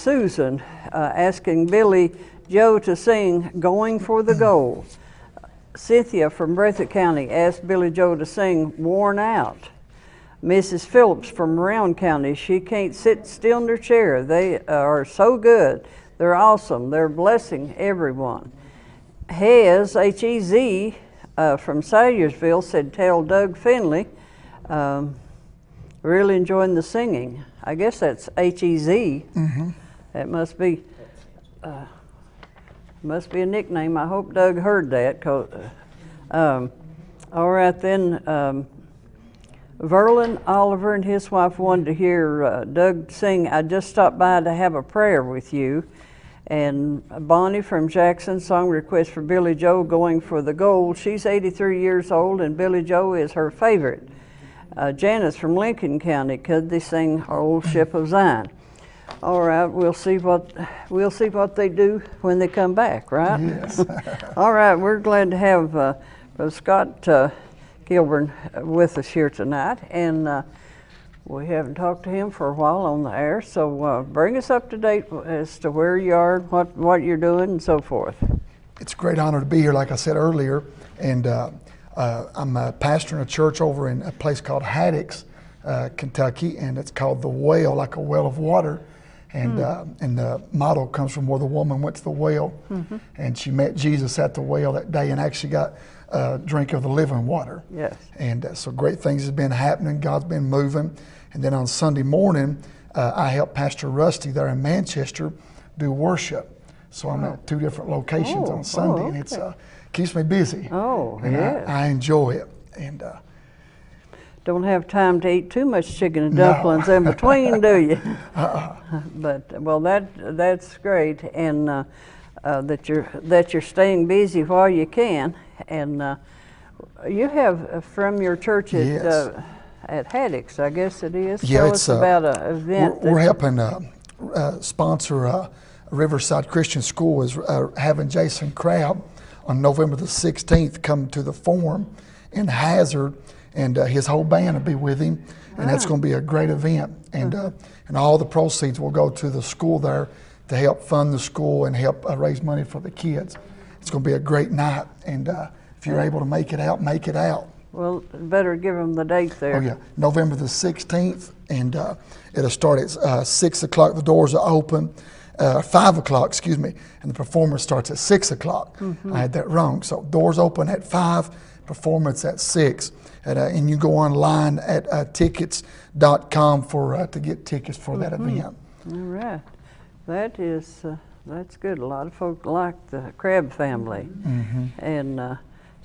Susan asking Billy Joe to sing Going for the Gold. Cynthia from Breathitt County asked Billy Joe to sing Worn Out. Mrs. Phillips from Round County, she can't sit still in her chair. They are so good. They're awesome. They're blessing everyone. Hez, H-E-Z, from Salyersville said, tell Doug Finley, really enjoying the singing. I guess that's H-E-Z. Mm-hmm. That must be a nickname. I hope Doug heard that. All right then, Verlin Oliver and his wife wanted to hear Doug sing, I Just Stopped By to Have a Prayer with You. And Bonnie from Jackson, song request for Billy Joe, Going for the Gold. She's 83 years old and Billy Joe is her favorite. Janice from Lincoln County, could they sing Old Ship of Zion? All right, we'll see what they do when they come back, right? Yes. All right, we're glad to have Brother Scott Kilburn with us here tonight, and we haven't talked to him for a while on the air, so bring us up to date as to where you are, what you're doing, and so forth. It's a great honor to be here, like I said earlier, and I'm a pastor in a church over in a place called Haddix, Kentucky, and it's called The Well, like a well of water. And the motto comes from where the woman went to the well, and she met Jesus at the well that day and actually got a drink of the living water. Yes. And so great things have been happening. God's been moving. And then on Sunday morning, I help Pastor Rusty there in Manchester do worship. So I'm at 2 different locations on Sunday, and it's keeps me busy. Oh, and yes. I enjoy it. And don't have time to eat too much chicken and dumplings in between, do you? But well, that's great, and that you're staying busy while you can. And you have from your church at Haddix, I guess it is. Yeah, Tell us about an event. We're helping sponsor Riverside Christian School is having Jason Crabb on November the 16th come to the Forum in Hazard, and his whole band will be with him, and that's going to be a great event. And and all the proceeds will go to the school there to help fund the school and help raise money for the kids. It's going to be a great night, and if you're able to make it out, make it out. Well, better give them the date there. Oh yeah, November the 16th, and it'll start at 6 o'clock. The doors are open. 5 o'clock, excuse me, and the performance starts at 6 o'clock. I had that wrong. So doors open at 5, performance at 6. And you go online at tickets.com to get tickets for that event. All right. That's good. A lot of folk like the Crabb family. And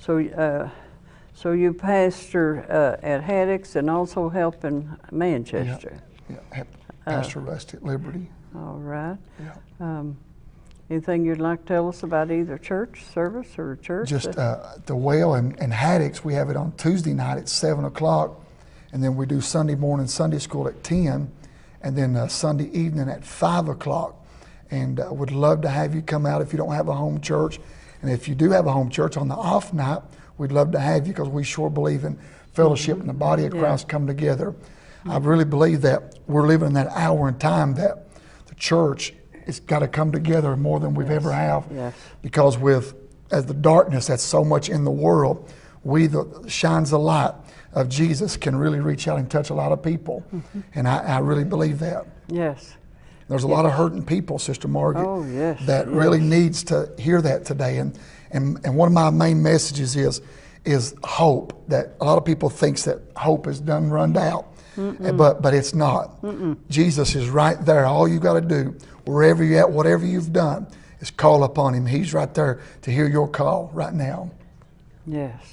so you pastor at Haddix and also help in Manchester. Yeah. Pastor Rusty at Liberty. All right. Yeah. Anything you'd like to tell us about either church service or church? Just the Well and Haddix, we have it on Tuesday night at 7 o'clock, and then we do Sunday morning Sunday school at 10, and then Sunday evening at 5 o'clock. And would love to have you come out if you don't have a home church. And if you do have a home church on the off night, we'd love to have you, because we sure believe in fellowship and the body of Christ come together. I really believe that we're living in that hour and time that the church it's got to come together more than we've ever have, because as the darkness that's so much in the world, shines the light of Jesus can really reach out and touch a lot of people, and I really believe that. Yes. There's a lot of hurting people, Sister Margaret, that really needs to hear that today, and one of my main messages is hope. That a lot of people thinks that hope is done run out, but it's not. Jesus is right there. All you got to do, wherever you're at, whatever you've done, is call upon him. He's right there to hear your call right now. Yes.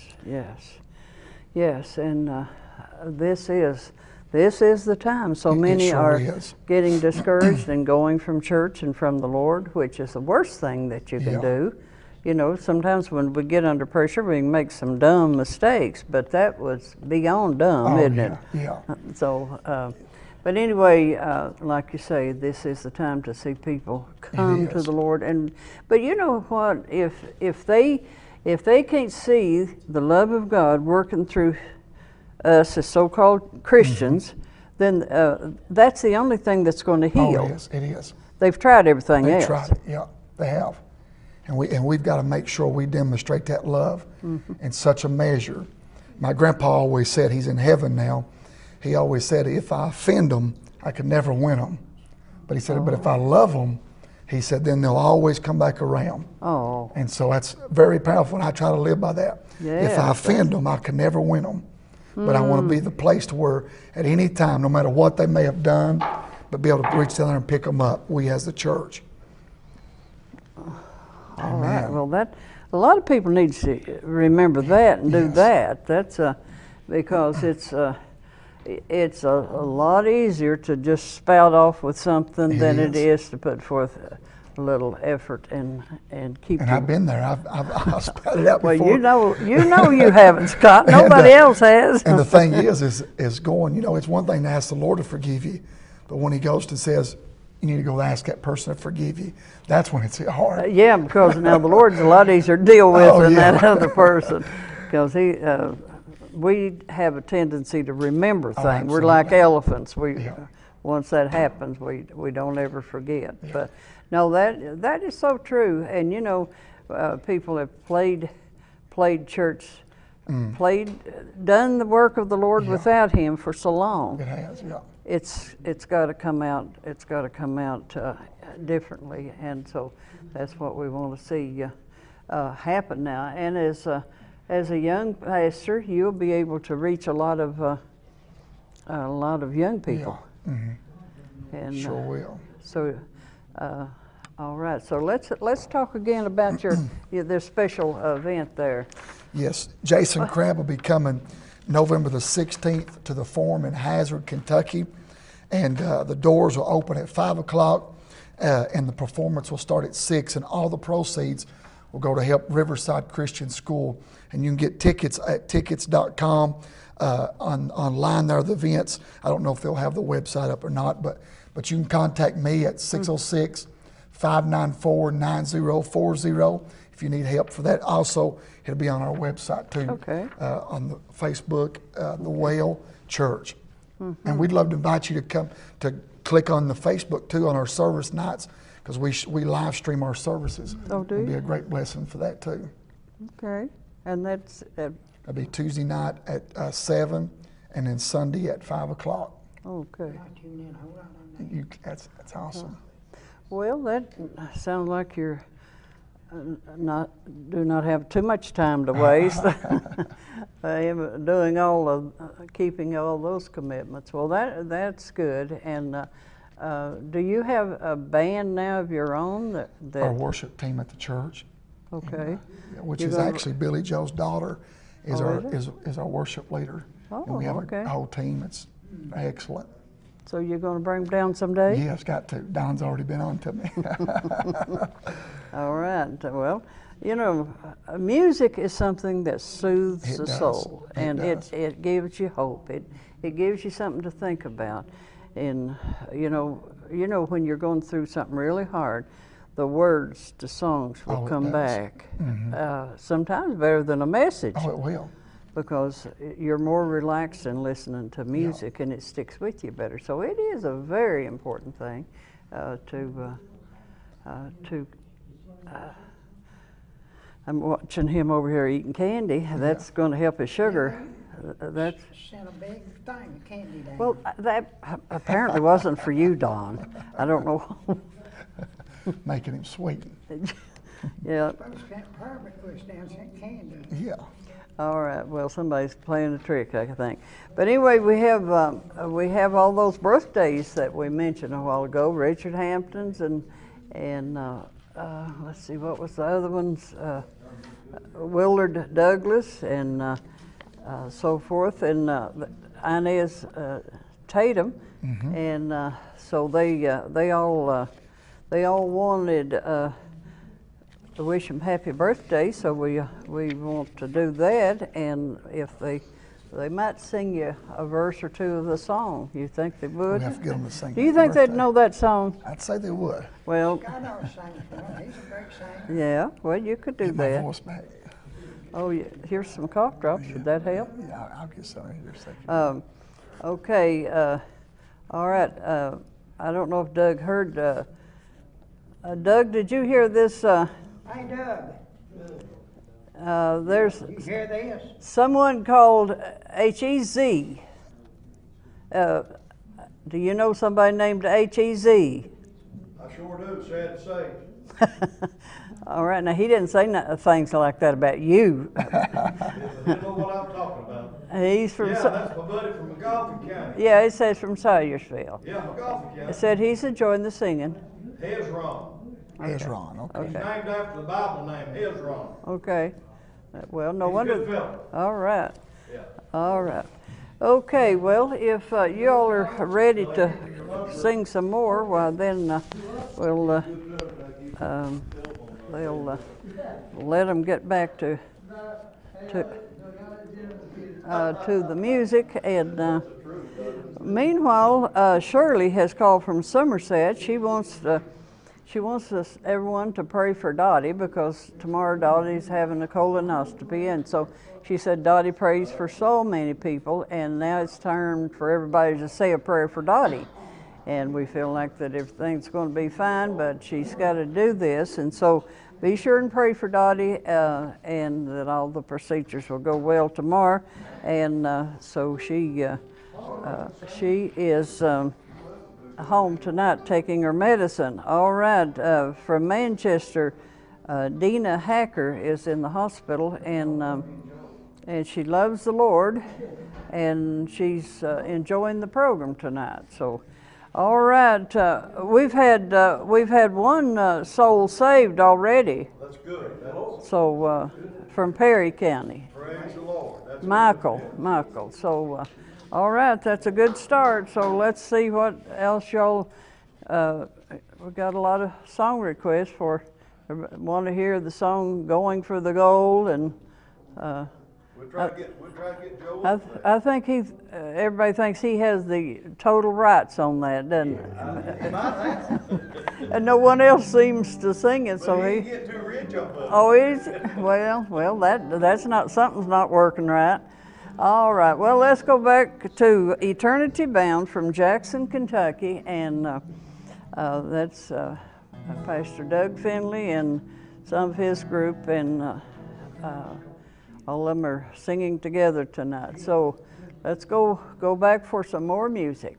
And this is the time. So many are getting discouraged and going from church and from the Lord, which is the worst thing that you can do. You know, sometimes when we get under pressure, we can make some dumb mistakes, but that was beyond dumb, isn't it? Yeah. So, but anyway, like you say, this is the time to see people come to the Lord. But you know what? If they can't see the love of God working through us as so-called Christians, then that's the only thing that's going to heal. It is. They've tried everything They else. tried it, yeah, they have. And we've got to make sure we demonstrate that love in such a measure. My grandpa always said, he's in heaven now, he always said, if I offend them, I could never win them. But he said, but if I love them, he said, then they'll always come back around. Oh. And so that's very powerful, and I try to live by that. Yeah, if I offend them, I can never win them. But I want to be the place to where at any time, no matter what they may have done, but be able to reach down there and pick them up, we as the church. All right. Well, a lot of people need to remember that and do that. That's because it's a lot easier to just spout off with something than it is to put forth a little effort and keep. And I've been there. I've spouted out before. Well, you know you haven't, Scott. Nobody else has. And the thing is going. You know, it's one thing to ask the Lord to forgive you, but when He goes and says, you need to go ask that person to forgive you, that's when it's hard. Yeah, because now the Lord's a lot easier to deal with than that other person, because we have a tendency to remember things. We're like elephants. Once that happens, we don't ever forget. Yeah. But no, that is so true. And you know, people have played church, done the work of the Lord without Him for so long. It has, yeah. It's got to come out. It's got to come out differently, and so that's what we want to see happen now. And as a young pastor, you'll be able to reach a lot of young people. Yeah. Mm-hmm. And sure will. So, all right. So let's talk again about their special event there. Yes, Jason Crabb will be coming November the 16th to the Forum in Hazard, Kentucky, and the doors will open at 5 o'clock, and the performance will start at 6, and all the proceeds will go to help Riverside Christian School. And you can get tickets at tickets.com. Online there are the events. I don't know if they'll have the website up or not, but you can contact me at 606-594-9040 if you need help for that. Also, it'll be on our website too. Okay. On the Facebook, the Whale Church. And we'd love to invite you to come to click on the Facebook too on our service nights, because we live stream our services. Oh, do you? It'll be a great blessing for that too. Okay. And that's it'll be Tuesday night at 7, and then Sunday at 5 o'clock. Okay. That's awesome. Well, that sounds like you're do not have too much time to waste. I am doing keeping all those commitments. Well, that's good. And do you have a band now of your own? That our worship team at the church. Okay. And, which is actually Billy Joe's daughter is our worship leader. Oh, and we have a whole team. It's excellent. So you're going to bring them down someday? Yes, got to. Don's already been on to me. All right. Well, you know, music is something that soothes the soul, and it gives you hope. It gives you something to think about. And you know when you're going through something really hard, the words to songs will come back. Mm-hmm. Sometimes better than a message. Oh, it will. Because you're more relaxed in listening to music, and it sticks with you better. So it is a very important thing I'm watching him over here eating candy. That's going to help his sugar. That's sent a big thing of candy down. Well, that apparently wasn't for you, Don. I don't know. Making him sweet. Yeah. Herbert pushed down some candy. Yeah. All right. Well, somebody's playing a trick, I think. But anyway, we have all those birthdays that we mentioned a while ago. Richard Hampton's and let's see, what was the other ones? Willard Douglas and so forth, and Inez Tatum, mm-hmm. And so they all wanted to wish him happy birthday, so we want to do that. And if they might sing you a verse or two of the song. You think they would? We have to get them to sing. Do you think they'd know that song? I'd say they would. Well, Scott always sings for him. He's a great singer. Yeah, well, you could do Get that. my voice back. Oh, yeah. Here's some cough drops. Would that help? Yeah, I'll get some in here a second. Okay. All right. I don't know if Doug heard Doug, did you hear this? Hey, Doug, There's you hear this? someone called H-E-Z. Do you know somebody named H-E-Z? I sure do, sad to say. All right, now he didn't say things like that about you. You know what I'm talking about. He's from, Yeah, that's my buddy from McGoffin County. yeah, it says from Sawyersville. Yeah, McGoffin It County. said he's enjoying the singing. Hezron. Hezron, okay. He's named after the Bible name, Hezron. Okay. Well, no He's a wonder. good fella. All right. Yeah. All right. Okay, well, if you all are ready to sing some more, well, then we'll they'll let them get back to the music. And meanwhile, Shirley has called from Somerset. She wants us everyone to pray for Dottie because tomorrow Dottie's having a colonoscopy, and so she said Dottie prays for so many people, and now it's time for everybody to say a prayer for Dottie. And we feel like that everything's going to be fine, but she's got to do this, and so be sure and pray for Dottie, and that all the procedures will go well tomorrow. And so she is home tonight taking her medicine. All right, from Manchester, Dina Hacker is in the hospital, and she loves the Lord, and she's enjoying the program tonight. So, all right, we've had one soul saved already. That's good. That's So from Perry County, praise the Lord. That's Michael. So, all right, that's a good start. So let's see what else y'all. We got a lot of song requests for. Want to hear the song "Going for the Gold" and. We'll try to get Joe. I think everybody thinks he has the total rights on that, doesn't He might have. and no one else seems to sing it, so But he he. didn't get too rich off of it. Oh, well, that's not, something's not working right. All right, well, let's go back to Eternity Bound from Jackson, Kentucky, and that's Pastor Doug Finley and some of his group, and all of them are singing together tonight. So let's go back for some more music.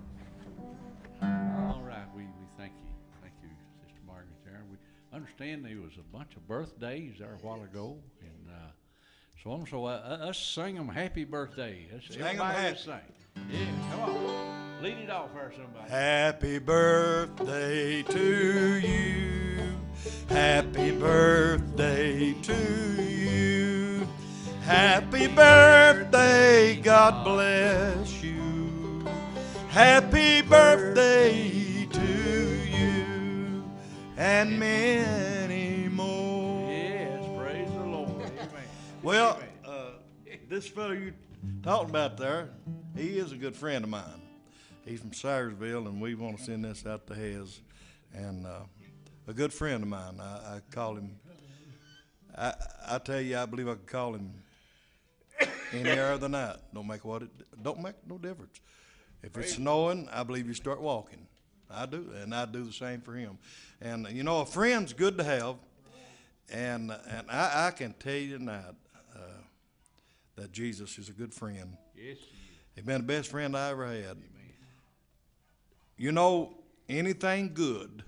All right, we thank you, Sister Margaret there. We understand there was a bunch of birthdays there a while ago, and so us sing them happy birthday. Sing 'em Everybody happy. sing. Yeah, come on, lead it off there, somebody. Happy birthday to you. Happy birthday to you. Happy birthday, God bless you. Happy birthday to you and many more. Yes, praise the Lord. Amen. Well, this fellow you talking about there, he is a good friend of mine. He's from Syersville, and we want to send this out to Hez. And a good friend of mine. I call him. I tell you, I believe I could call him any hour of the night. Don't make no difference. If it's snowing, I believe you start walking. I do, and I do the same for him. And you know, a friend's good to have. And I can tell you tonight that Jesus is a good friend. Yes, He's been the best friend I ever had. You know, anything good,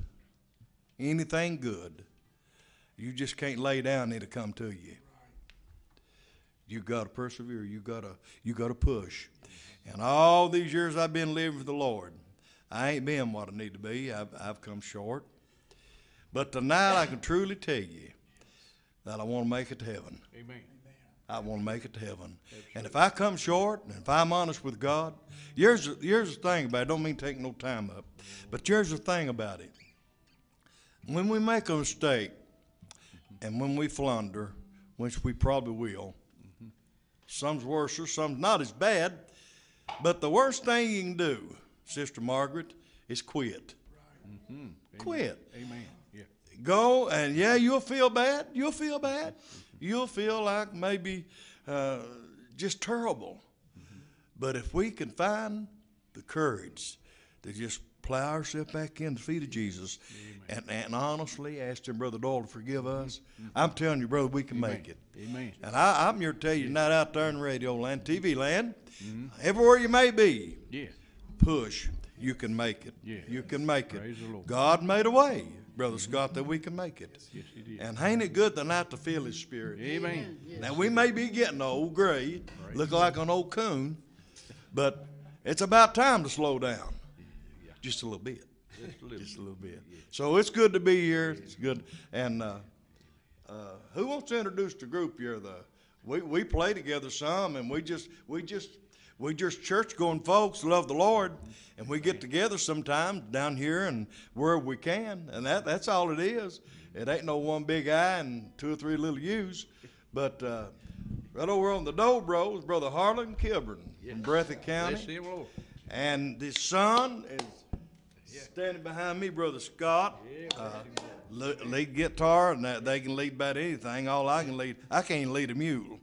you just can't lay down, it'll come to you. You got to persevere. You got to push. And all these years I've been living for the Lord, I ain't been what I need to be. I've come short. But tonight I can truly tell you that I want to make it to heaven. Amen. I want to make it to heaven. Absolutely. And if I come short, and if I'm honest with God, here's the thing about it. I don't mean take no time up, but here's the thing about it. When we make a mistake, and when we flounder, which we probably will, some's worse or some's not as bad, but the worst thing you can do, Sister Margaret, is quit. Mm-hmm. Quit. Amen. Yeah. Go, and yeah, you'll feel bad. You'll feel like maybe just terrible. Mm-hmm. But if we can find the courage to just plow ourselves back in the feet of Jesus, and honestly ask him, Brother Doyle, to forgive us. I'm telling you, brother, we can make it. Amen. And I'm here to tell you tonight out there in radio land, TV land, everywhere you may be, Yeah. push. You can make it. Yeah. You can make it. Praise the Lord. God made a way, Brother Scott, that we can make it. Yes, he did. And ain't it good tonight to feel his spirit? Amen. Now, we may be getting old, gray, look like an old coon, but it's about time to slow down. Just a little bit. Just a little bit. So it's good to be here. It's good. And who wants to introduce the group here? We play together some, and we just church-going folks love the Lord, and we get together sometimes down here and where we can, and that's all it is. It ain't no one big I and two or three little U's, but right over on the Dobro is Brother Harlan Kilburn from Breathitt County, Bless him, Lord. and the son is standing behind me, Brother Scott. Lead guitar, and they can lead about anything. All I can lead, I can't lead a mule.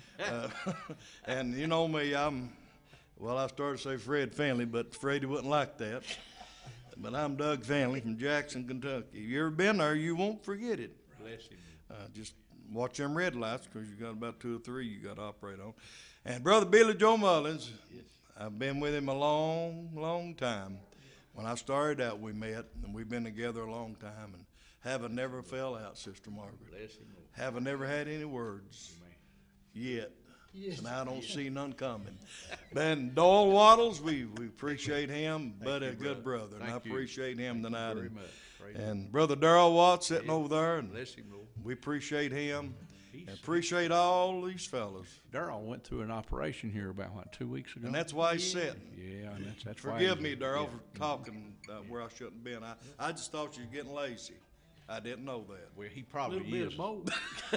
And you know me, I started to say Fred Finley, but Freddie wouldn't like that. But I'm Doug Finley from Jackson, Kentucky. If you ever been there, you won't forget it. Bless him. Just watch them red lights, because you got about 2 or 3 you got to operate on. And Brother Billy Joe Mullins, I've been with him a long, long time. When I started out, we met, and we've been together a long time, and haven't never fell out, Sister Margaret. Bless him, Lord. Haven't never had any words yet. And I don't see none coming. Ben Doyle Waddles, we appreciate him, but a good brother, and I appreciate him tonight. Very much. Praise And Brother Darrell Watts sitting over there, and Bless him, Lord. we appreciate him, and appreciate all these fellas. Darrell went through an operation here about, 2 weeks ago? And that's why he's sitting. Yeah, and that's why. Forgive me, Darrell, for talking where I shouldn't have been. I just thought you were getting lazy. I didn't know that. Well, he probably Little bit is. of both.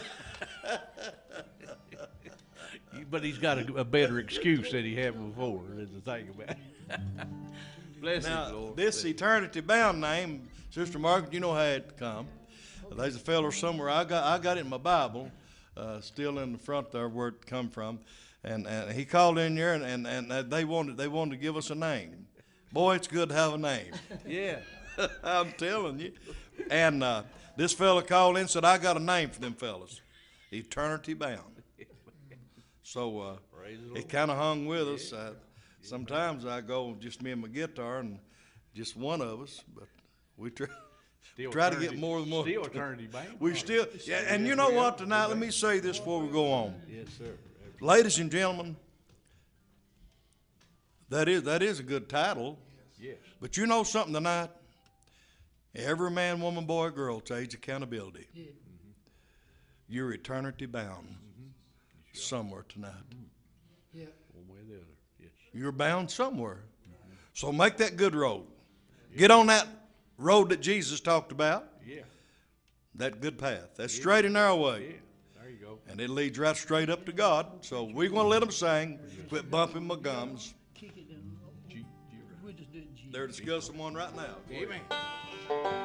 But he's got a better excuse than he had before, is the thing about it. Bless him, Now, Lord. this eternity bound name, Sister Margaret, you know how it come. There's a fellow somewhere. I got it in my Bible, still in the front there where it come from, and he called in there and they wanted to give us a name. Boy, it's good to have a name. Yeah. I'm telling you. And this fella called in and said, I got a name for them fellas, Eternity Bound. So it kind of hung with us. Sometimes I go just me and my guitar and just one of us, but we try to get more than one. Still eternity, man. We still, yeah, and you know what, tonight, let me say this before we go on. Yes, sir. Ladies and gentlemen, that is a good title, Yes. but you know something tonight? Every man, woman, boy, girl takes accountability. You're eternity bound somewhere tonight. Yeah. One way or the other. Yes. You're bound somewhere. So make that good road. Get on that road that Jesus talked about, Yeah. that good path, that straight and narrow way. Yeah. There you go. And it leads right straight up to God. So we're going to let them sing. Quit bumping my gums. Kick it down. G. We just did G. They're discussing one right now. Amen.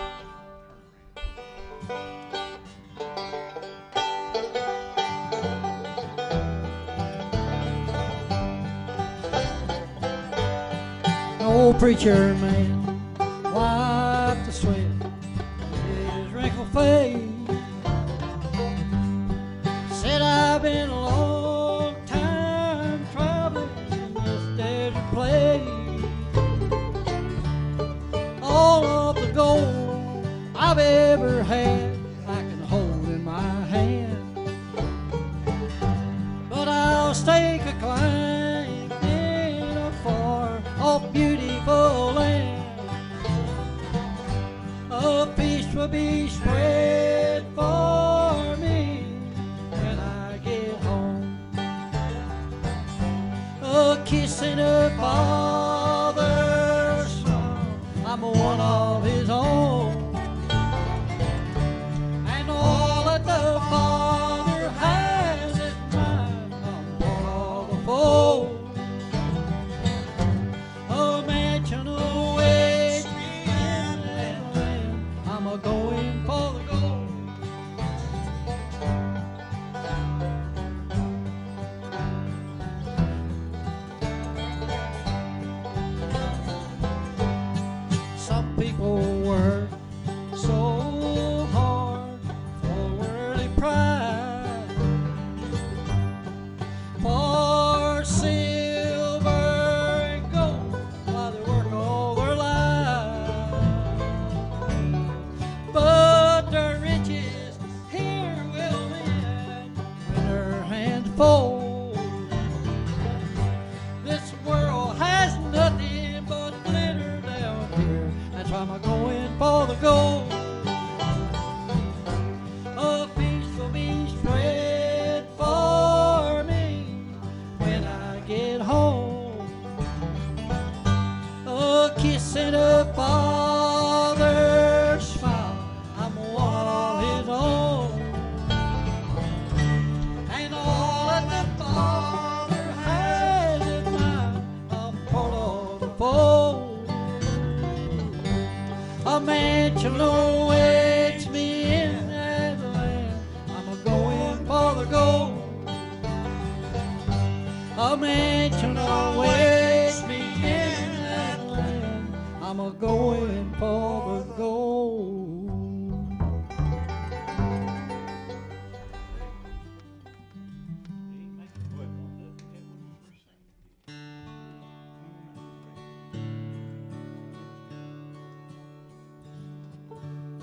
Old preacher man wiped the sweat from his wrinkled face. Said, I've been a long time traveling in this desert place. All of the gold I've ever had I can hold in my hand, but I'll stake a claim in a far off beautiful land. A feast will be spread for me when I get home. A kiss and a father's smile, I'm one of his own. And all that the Father has is mine, I'm one of the fold. A mansion awaits me in that land, I'm a-going for the gold.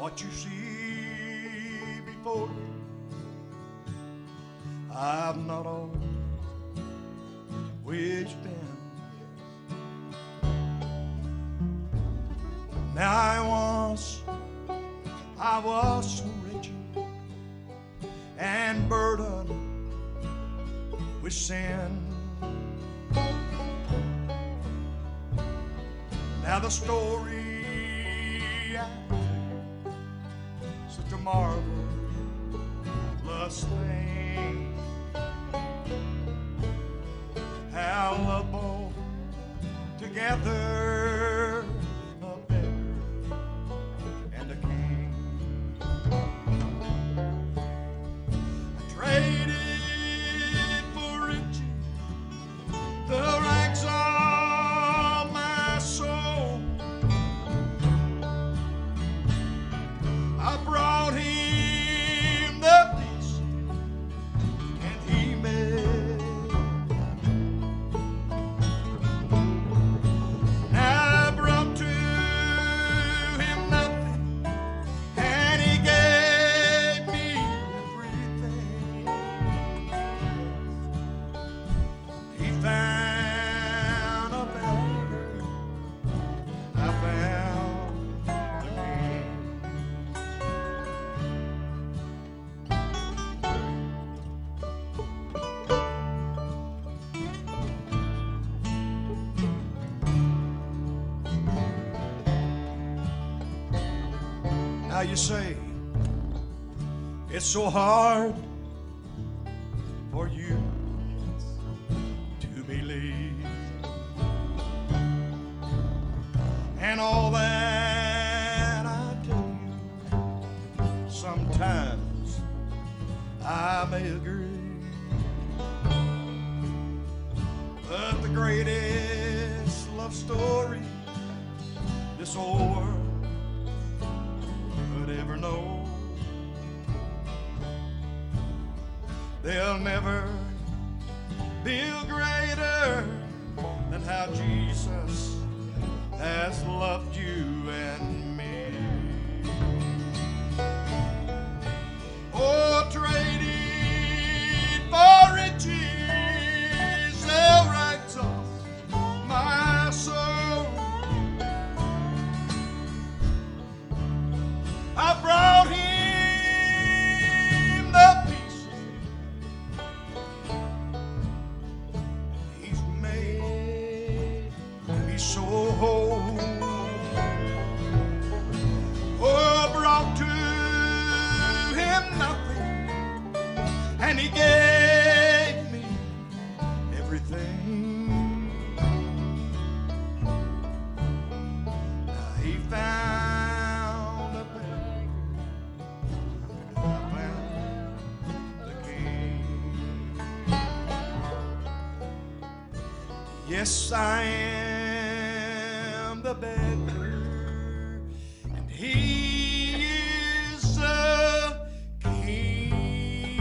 what you see before you. I've not always been. Now I was so wretched and burdened with sin. Now the story I tell such a marvelous thing, how love both together, a beggar and a king. I traded for riches the rags of my soul. I brought him the peace, and he made. I brought to him nothing, and he gave me everything. He found a beggar, I found the king. Now you say it's so hard for you to believe, and all that I tell you, sometimes I may agree, but the greatest love story this old world could ever know, they'll never be greater than how Jesus has loved you and me. Oh, traded for riches, they'll right off my soul. I brought him the peace he's made me so whole. Oh, I brought to him nothing, and he gave me everything. Now he found a beggar, I found the king. Yes, I am the beggar, and he is the king.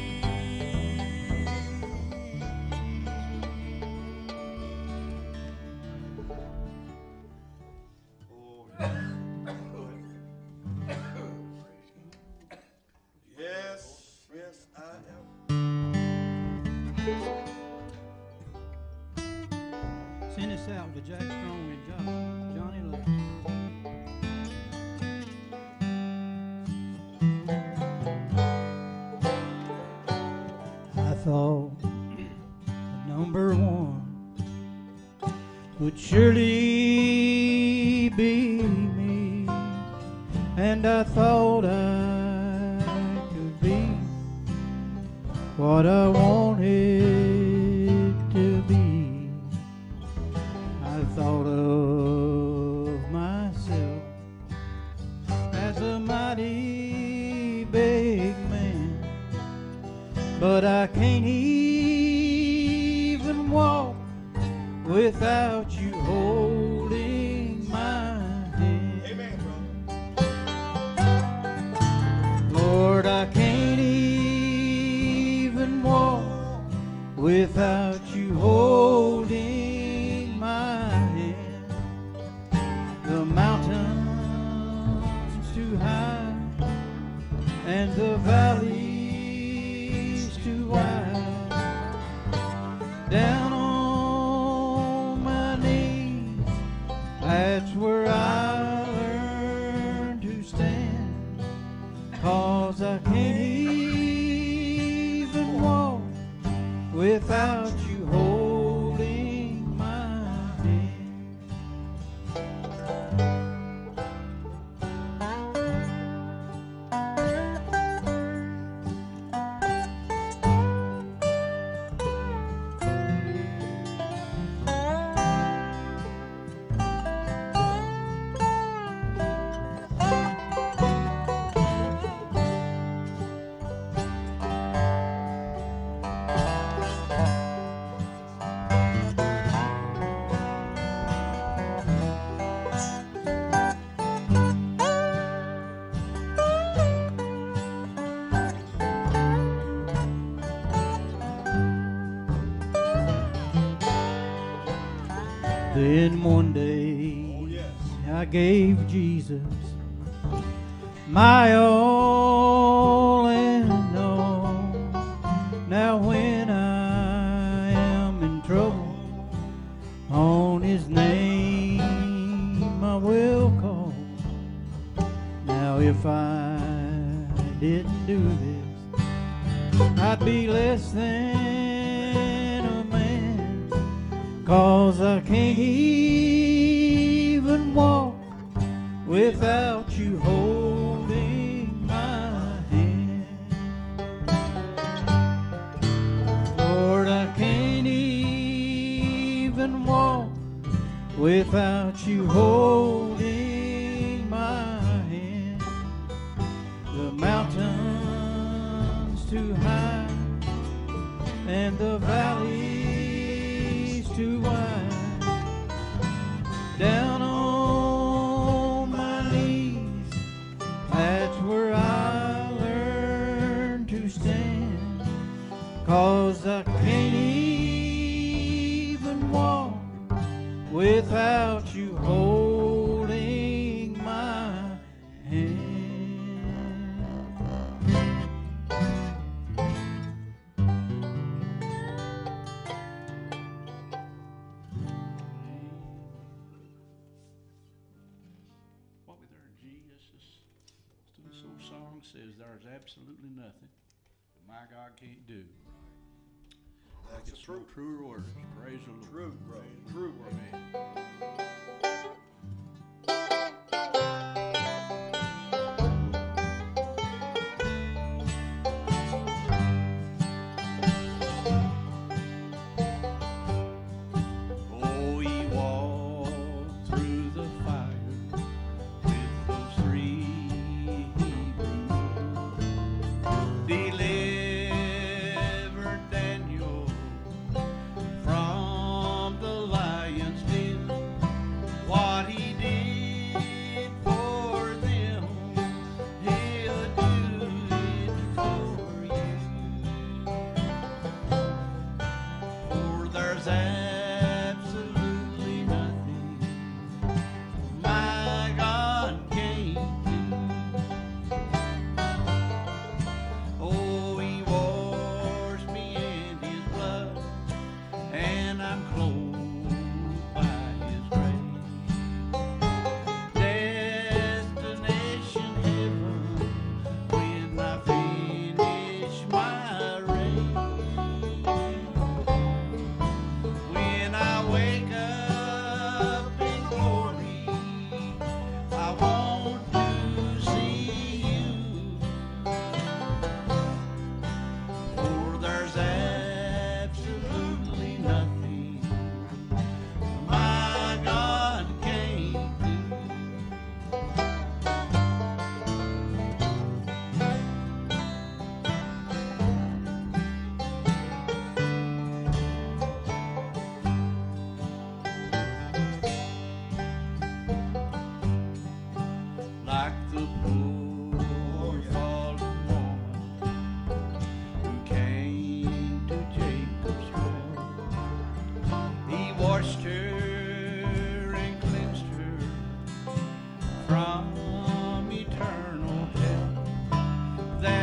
Oh, yes, yes, I am. Send this out to Jack Strong and Johnny Love. I thought the number one would surely be me, and I thought I could be what I wanted to be. I thought of myself as a mighty big man, but I can't even walk without you holding my hand. Amen, brother. Lord, I can't even walk without you holding my hand. The mountain's too high and the valleys too wide. Down on my knees, that's where I learned to stand, 'cause I can't even walk without you holding my hand. Then one day I gave Jesus my all and all. Now when I am in trouble, on his name I will call. Now if I didn't do this, I'd be less than a man, 'cause I can't even walk without you holding my hand. Lord, I can't even walk without you holding my hand. The mountain's too high and the valley's too wide. Down on my knees, that's where I learned to stand, 'cause I can't even walk without you holding my hand. What we there, Jesus? This old song says there's absolutely nothing that my God can't do. That's It's some truer words. Praise the Lord. True, brother. True, brother. Amen. Oh, he walked through the fire with those three Hebrews, delivered Daniel from the lion's den. What he did for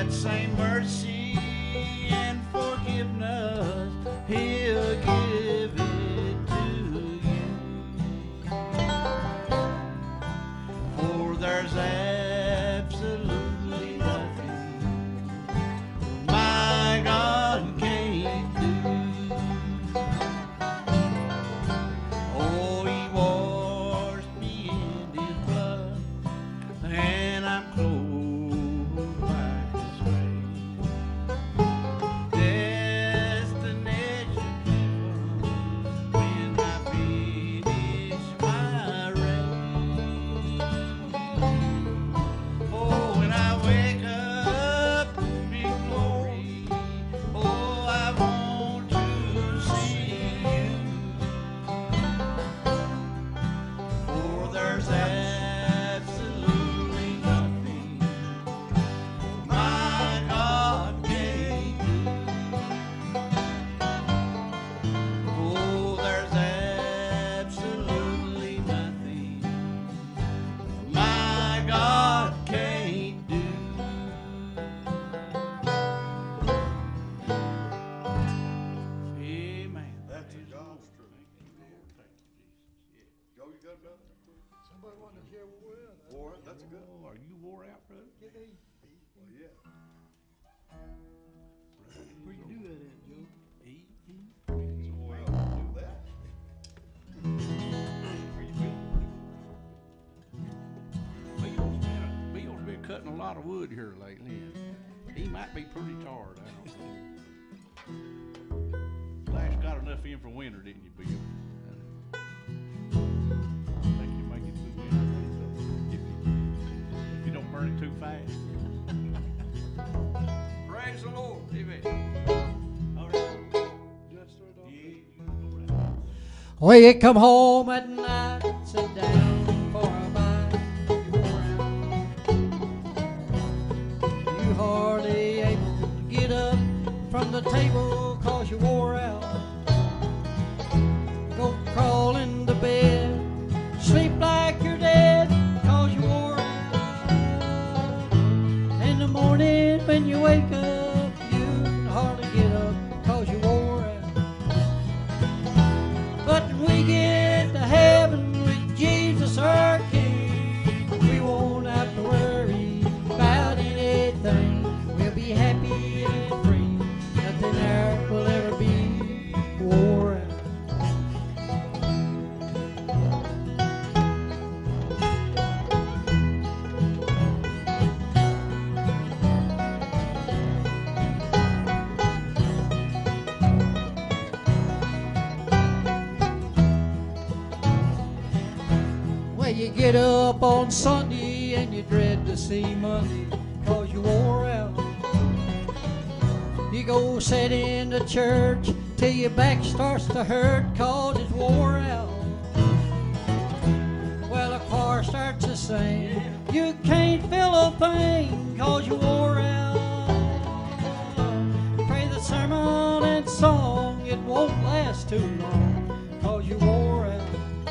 that same mercy and forgiveness, He'll give it to you. For there's absolutely nothing my God can't do. Oh, He washed me in His blood, and I'm clothed by His grace. Destination heaven when I finish my race. Oh, when I wake up in glory, oh, I want to see You. For there's absolutely nothing my God can't do. Oh, there's absolutely nothing my God can't do. Amen. That's a God's truth. Joe, you got another? Somebody wanted to share with us. Wore it? That's a good. Oh, are you wore out, brother? Well, yeah. Where you do that at, Joe? So, well, do that. Bill's been cutting a lot of wood here lately. He might be pretty tired. I don't know. Last got enough in for winter, didn't you, Bill? Think you make it through winter if you don't burn it too fast. Praise the Lord. Amen. All right. Yeah, you go right. Well, you come home at night, sit down for a bite. You hardly able to get up from the table 'cause you wore out. Go crawling to bed, sleep like you're dead 'cause you wore out. In the morning when you wake up, you can hardly get up 'cause you wore out. But when we get to heaven with Jesus our King, we won't have to worry about anything. We'll be happy and free. Nothing there will ever be wore out. Well, you get up on Sunday and you dread to see Monday 'cause you wore out. You go sit in the church till your back starts to hurt 'cause it's wore out. Well, the choir starts to sing, you can't feel a thing 'cause you wore out. Pray the sermon and song, it won't last too long 'cause you wore out.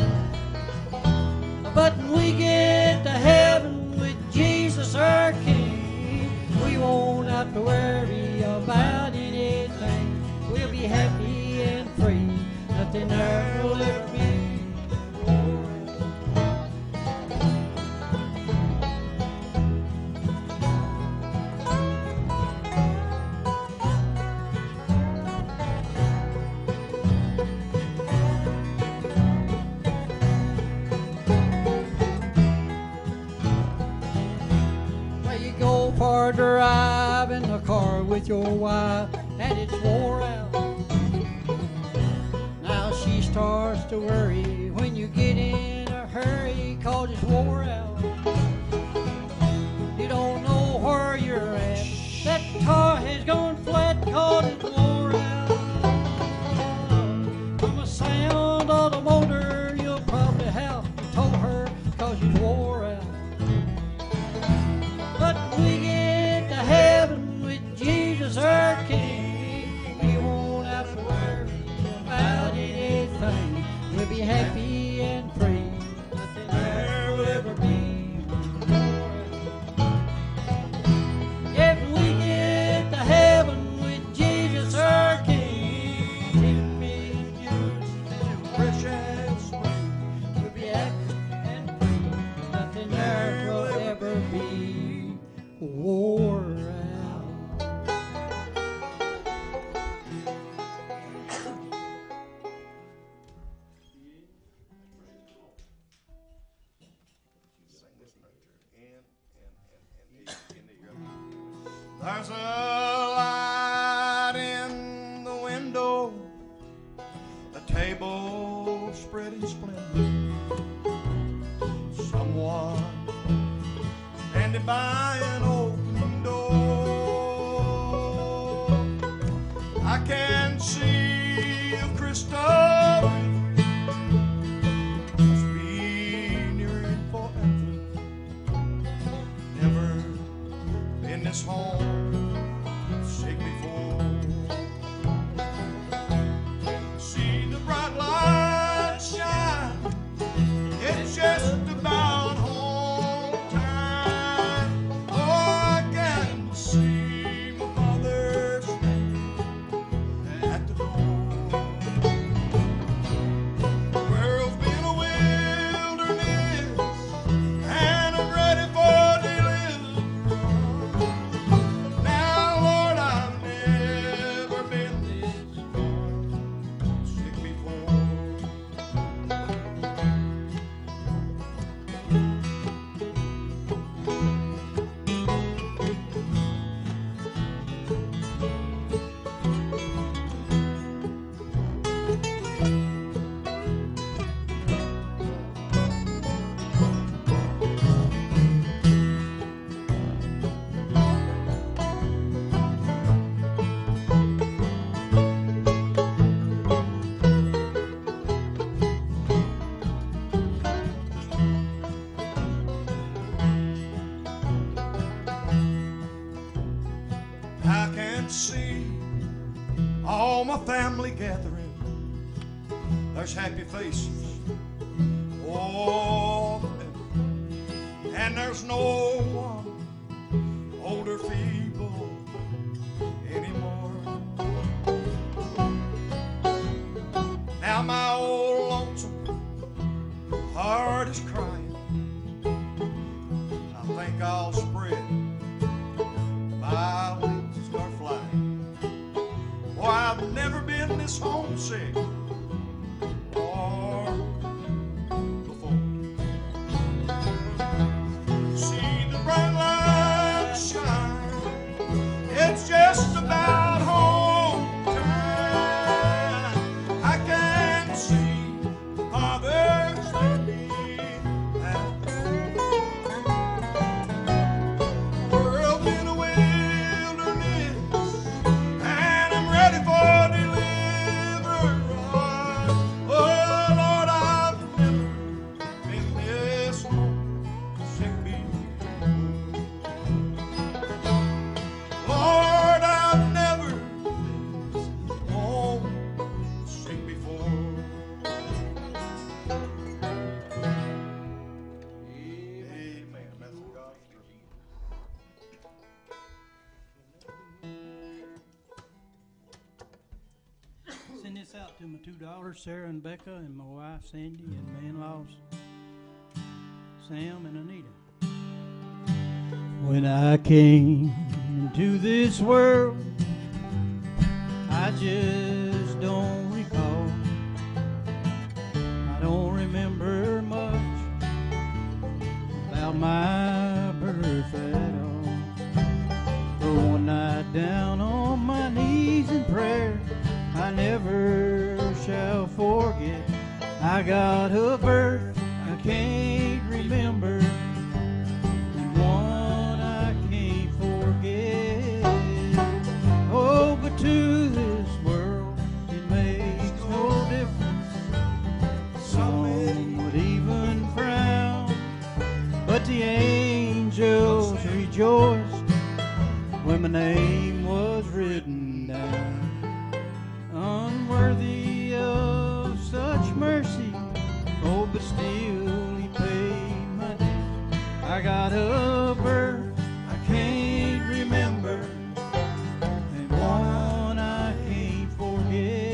But when we get to heaven with Jesus our King, we won't have to worry about anything. We'll be happy and free. Nothing there will ever be. For a drive in the car with your wife and it's wore out. Now she starts to worry when you get in a hurry 'cause it's wore out. You don't know where you're at. That car has gone flat 'cause it's wore out. From the sound of the motor you'll probably have to tow her 'cause it's wore out. But we get to heaven with Jesus our King, we won't have to worry about anything. We'll be happy and free. Nothing there will ever be. There's a light in the window, a table spread in splendor, someone standing by an open door. I can see a crystal must be nearing forever. Never been this homesick before. See the bright light shine, it's just about home time. Oh, I can see my mother standing at the door. The world's been a wilderness, and I'm ready for deliverance. Now, Lord, I've never been this sick before. I can see all my family gathering. There's happy faces, oh, and there's no one old or feeble anymore. Now my old lonesome heart is crying. I think I'll spread my wings and start flying. Boy, I've never been this homesick or before. See the bright light shine, it's just about home time. I can see the Father standing at the world in a wilderness, and I'm ready for deliverance. Oh, Lord, I've never been this sick before. Lord, I've never been this sick before. Amen. That's what God's doing. Send this out to my two daughters, Sarah and Becca, and my wife, Sandy, and my in-laws, Sam and Anita. When I came into this world, I just don't recall. I don't remember much about my birth at all. But one night down on my knees in prayer, I never shall forget. I got a birth I can't remember, and one I can't forget. Oh, but to this world it makes no difference. Some would even frown, but the angels rejoiced when my name was written down. Unworthy of such mercy, oh, but still he paid my debt. I got a birth I can't remember, and one I can't forget.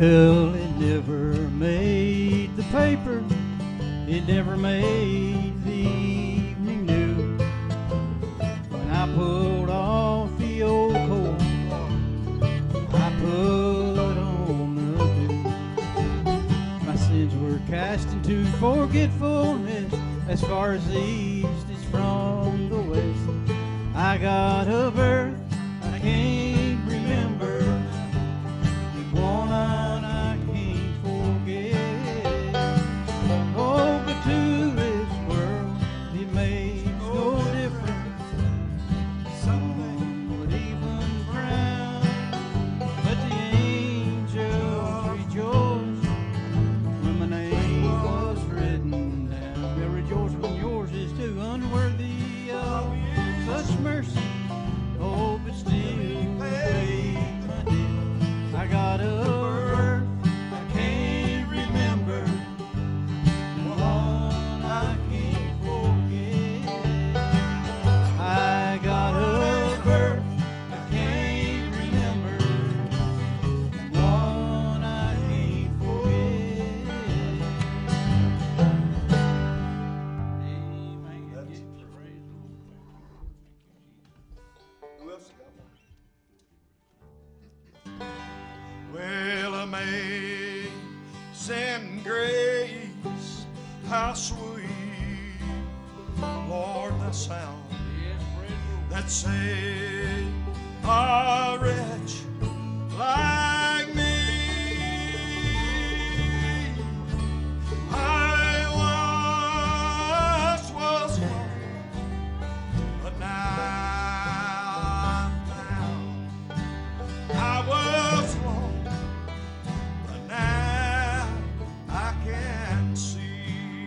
Well, it never made the paper, it never made the evening news. When I pulled off the old coat, I put on the new. My sins were cast into forgetfulness, as far as the east is from the west. I got a birth I can't remember, one I can't forget. Oh, but to this world it makes no difference. Some would even frown, but the angels rejoice when my name was written down. They'll rejoice when yours is too. Unworthy of such mercy, oh, but still paid my debt. I got a birth I can't remember, and one I can't forget. I got a birth I can't remember, and one I can't forget. Amen. Who else got one? Well, amazing grace, how sweet, Lord, the sound that saved a wretch like me. I once was lost, but now I'm found. I was lost, but now I can see.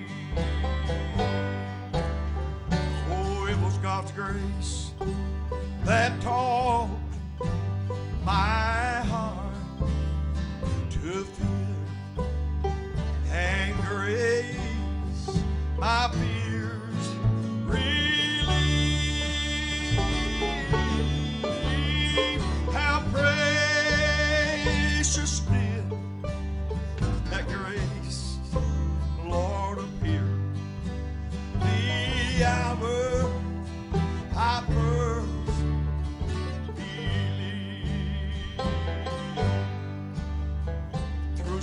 Oh, it was God's grace that taught my heart to fear, and grace my fears relieved. How precious did that grace, Lord, appear the hour I first believed. Through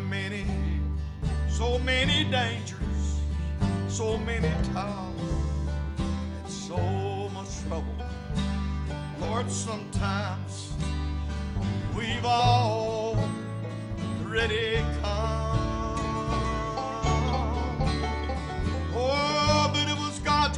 so many dangers, so many trials, and so much trouble, Lord, sometimes we've already come. Oh, but it was God's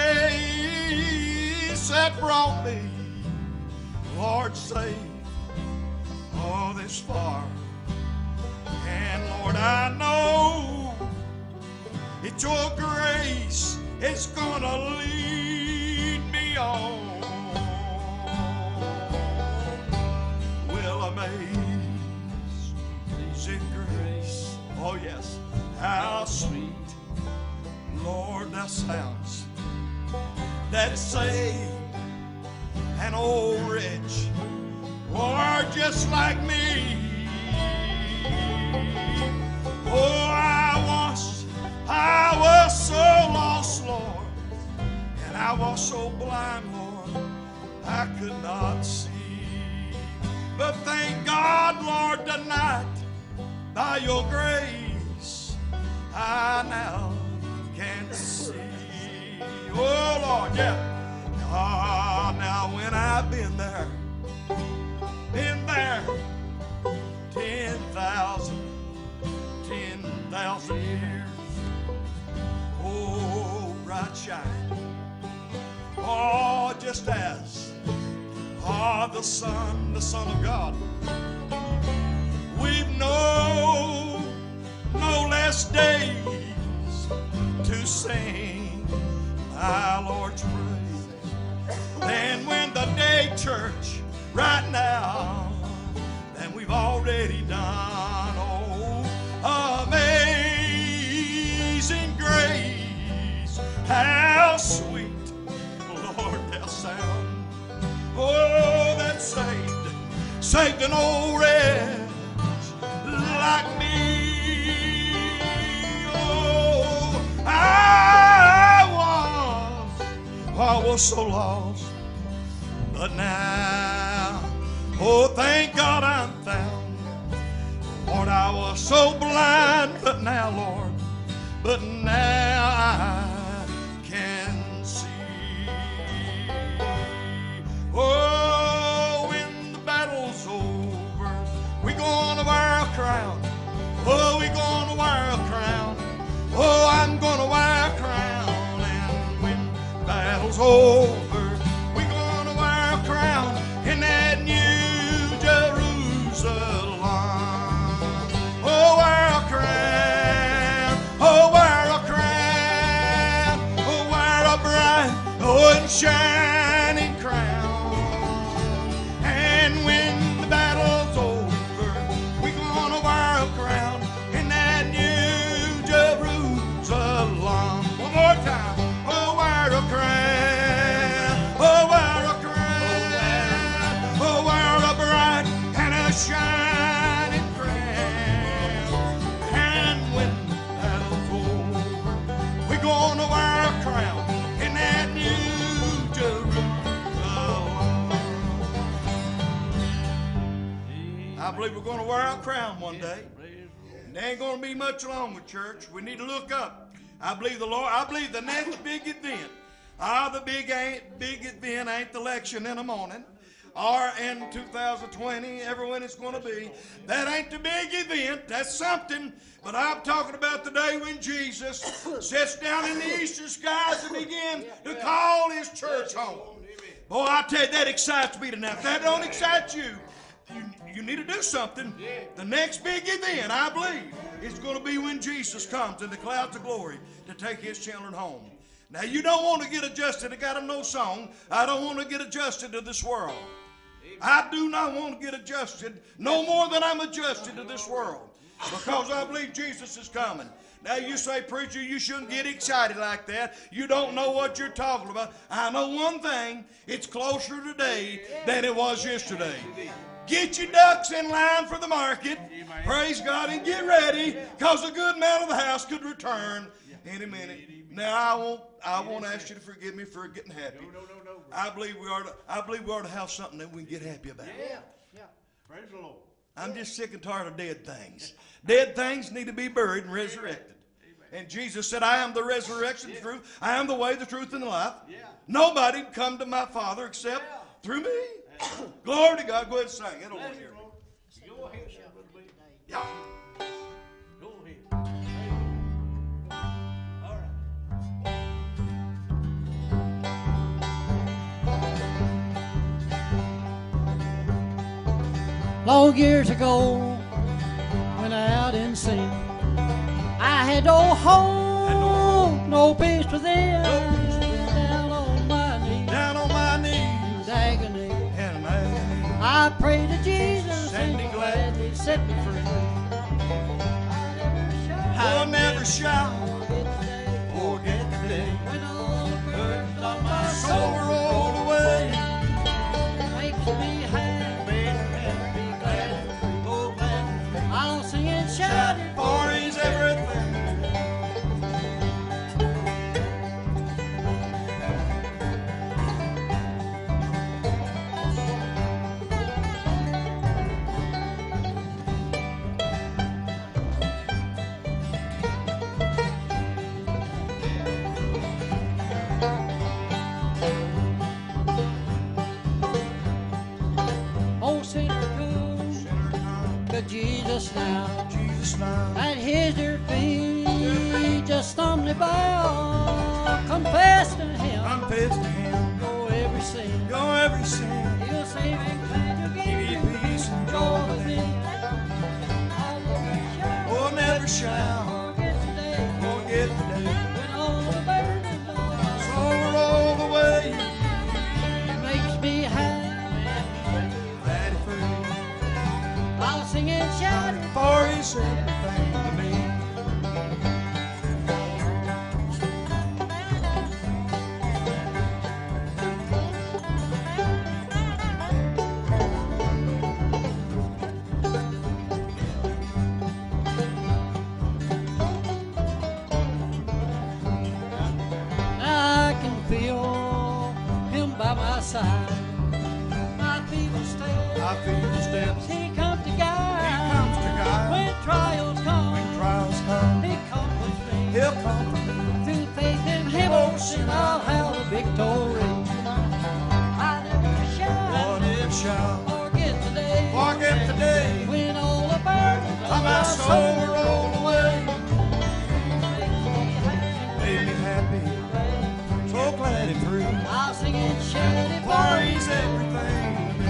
grace that brought me, Lord, safe all this far. And Lord, I know it's your grace is gonna lead me on. Will amazing grace, oh yes, how sweet, Lord, the sounds that saved an old wretch, Lord, just like me. Oh, I was so lost, Lord, and I was so blind, Lord, I could not see. But thank God, Lord, tonight, by your grace, I now can see. Oh, Lord, yeah. Ah, now when I've been there 10,000 years. Oh, bright shine. Oh, just as the Son of God. We've no less days to sing our Lord's praise than when the day church right now than we've already done. Oh, amazing grace, how sweet, Lord, that sound. Oh, that saved an old wretch was so lost, but now, oh, thank God I'm found. Lord, I was so blind, but now, Lord, but now I can see. Oh, when the battle's over, we gonna wear a crown. Oh, we gonna wear a crown. Oh, I'm gonna wear a crown. And when the battle's over, we gonna wear a crown in that new Jerusalem. Oh, wear a crown. Oh, wear a crown. Oh, wear a bright, oh, and shining crown. And when the battle's over, we gonna wear a crown in that new Jerusalem. One more time. Oh, wear a crown. Oh, wear a crown. Oh, wear a bright and a shining crown. And when the battle's over, we gonna wear a crown in that new Jerusalem. I believe we're going to wear our crown one day. It ain't going to be much longer, church. We need to look up. I believe the Lord. I believe the next big event. The big event ain't the election in the morning, or in 2020, everyone it's going to be. That ain't the big event. That's something. But I'm talking about the day when Jesus sits down in the eastern skies and begins to call his church home. Boy, I tell you, that excites me tonight. If that don't excite you, you need to do something. The next big event, I believe, is going to be when Jesus comes in the clouds of glory to take his children home. Now, you don't want to get adjusted. I got a no song. I don't want to get adjusted to this world. I do not want to get adjusted no more than I'm adjusted to this world, because I believe Jesus is coming. Now you say, preacher, you shouldn't get excited like that. You don't know what you're talking about. I know one thing. It's closer today than it was yesterday. Get your ducks in line for the market. Praise God, and get ready, because the good man of the house could return any minute. Now I won't ask you to forgive me for getting happy. No. I believe we ought to have something that we can get happy about. Yeah. Praise the Lord. I'm just sick and tired of dead things. Dead things need to be buried and resurrected. And Jesus said, I am the resurrection, the truth. I am the way, the truth, and the life. Nobody can come to my Father except through me. Glory to God. Go ahead and sing it over here. Go ahead. Yeah. Go ahead. All right. Long years ago, when out in sin, I had no home, no peace within. Down on my knees, with agony, I prayed to Jesus, and he gladly set me free. I'll never shall forget the day When all the burdens of my soul soul rolled away. makes me happy, be glad and free. Oh, glad and free. I'll sing and shout it For he's everything. Oh, sinner, come to Jesus now. Jesus now. At his dear feet, just humbly bow, confess to him, I'm pissed to him. go every sin. Go every sin. He'll save and clean to give you Peace and joy joy. within. Oh, never shall Forget today, forget the day. when all the burdens of my Soul rolled away. soul makes me happy. Glad and free. I'll sing and shout it. For he's everything to me. side. My people stand. I feel the steps. He comes to guide. He comes to guide. When trials come, When trials come, He comforts me. He'll comfort me. Through faith in Him, oh sin, I'll have a victory. I never Lord, shall it shall forget the day. forget the day When all the burdens of my soul roll away. Make me happy. Made me happy, so glad and free. I'll sing and shout it For He's everything to me.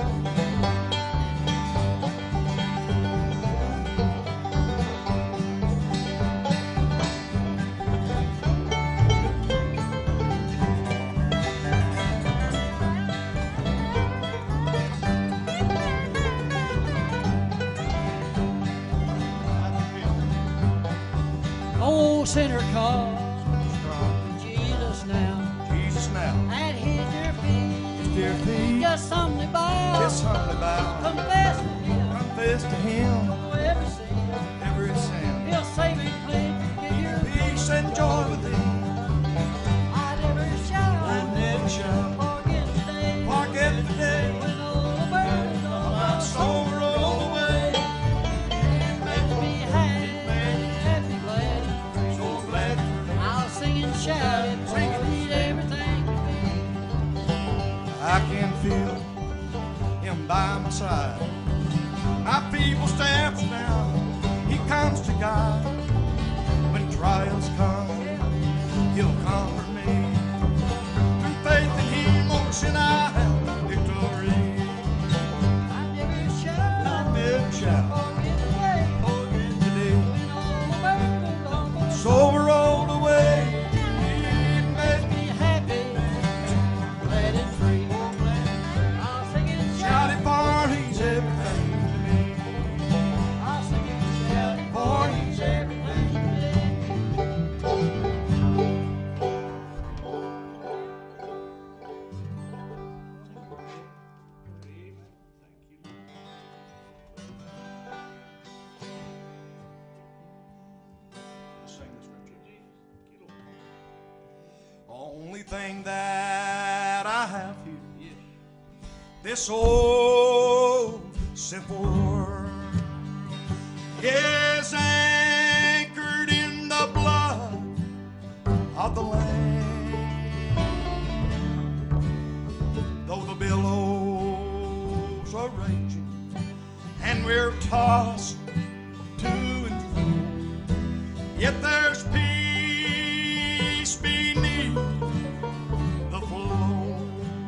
Oh, sinner, come, Jesus now, Jesus now, at His dear dear feet, feet, just humbly bow, just humbly bow, confess to Him, confess to Him oh, every sin, every sin. He'll save and cleanse, give you Peace and joy within. I never shall, I never shall forget the day, forget the day when all the burdens of my soul roll away. makes me happy, glad. So glad I'll sing and shout it, for He's everything to me. I can feel Him by my side. My people stands down. He comes to guide. When trials come, He'll comfort me. Through faith in Him, oh, sin I have victory. I never shall, I never shall forget the day, forget the day. when all the burdens of my So rolled away. It makes be happy, glad and free. I'll sing and shout shout it for He's everything to me. I'll sing and shout it, For He's everything to me. Sing the scripture. Only thing that I have here, this old simple world, is anchored in the blood of the Lamb. Though the billows are raging and we're tossed to and fro, yet there's peace beneath the flow.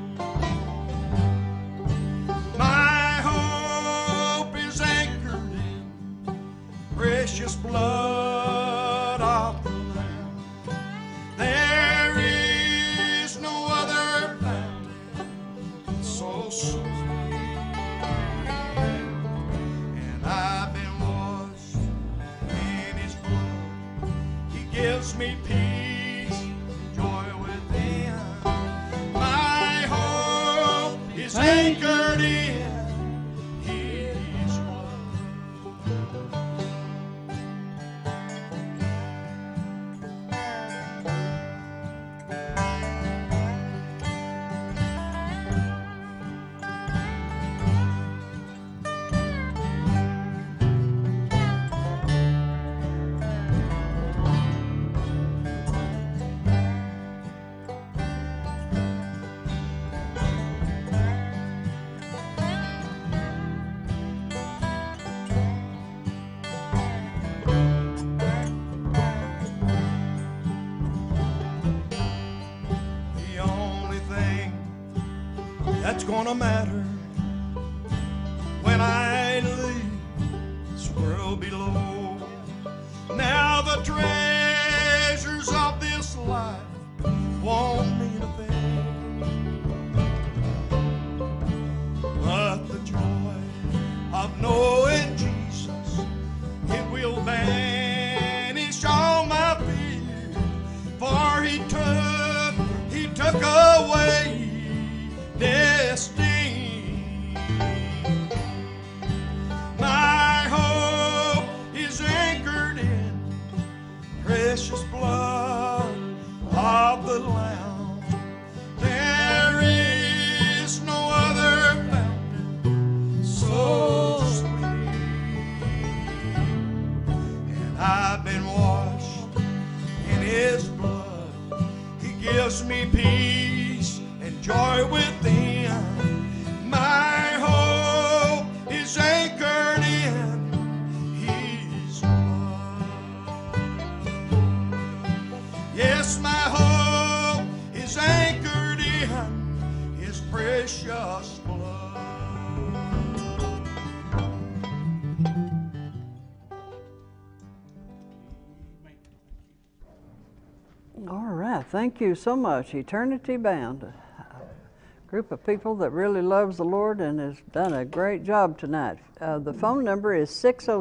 My hope is anchored in precious blood of the Lamb. There is no other fountain so sweet, and I've been washed in His blood. He gives me peace, joy within. My hope is anchored in His blood. The only thing that's gonna matter when I leave this world below. Now the treasures of this life won't mean a thing, but the joy of knowing Jesus, it will banish all my fears. For He took away destiny. My hope is anchored in precious blood of the Lamb. There gives me peace and joy within. My hope is anchored in His blood. Yes, my hope is anchored in His precious blood. All right, thank you so much. Eternity Bound, a group of people that really loves the Lord and has done a great job tonight. The phone number is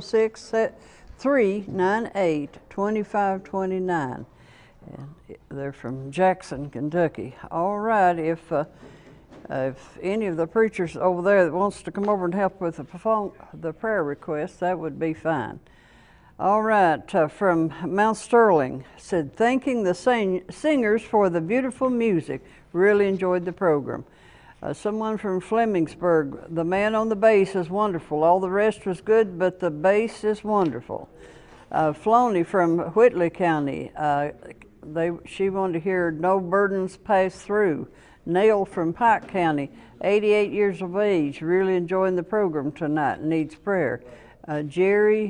606-398-2529. And they're from Jackson, Kentucky. All right, if any of the preachers over there that wants to come over and help with the prayer request, that would be fine. All right, from Mount Sterling, said, thanking the singers for the beautiful music. Really enjoyed the program. Someone from Flemingsburg, the man on the bass is wonderful. All the rest was good, but the bass is wonderful. Floney from Whitley County, she wanted to hear No Burdens Pass Through. Nail from Pike County, 88 years of age, really enjoying the program tonight, needs prayer. Jerry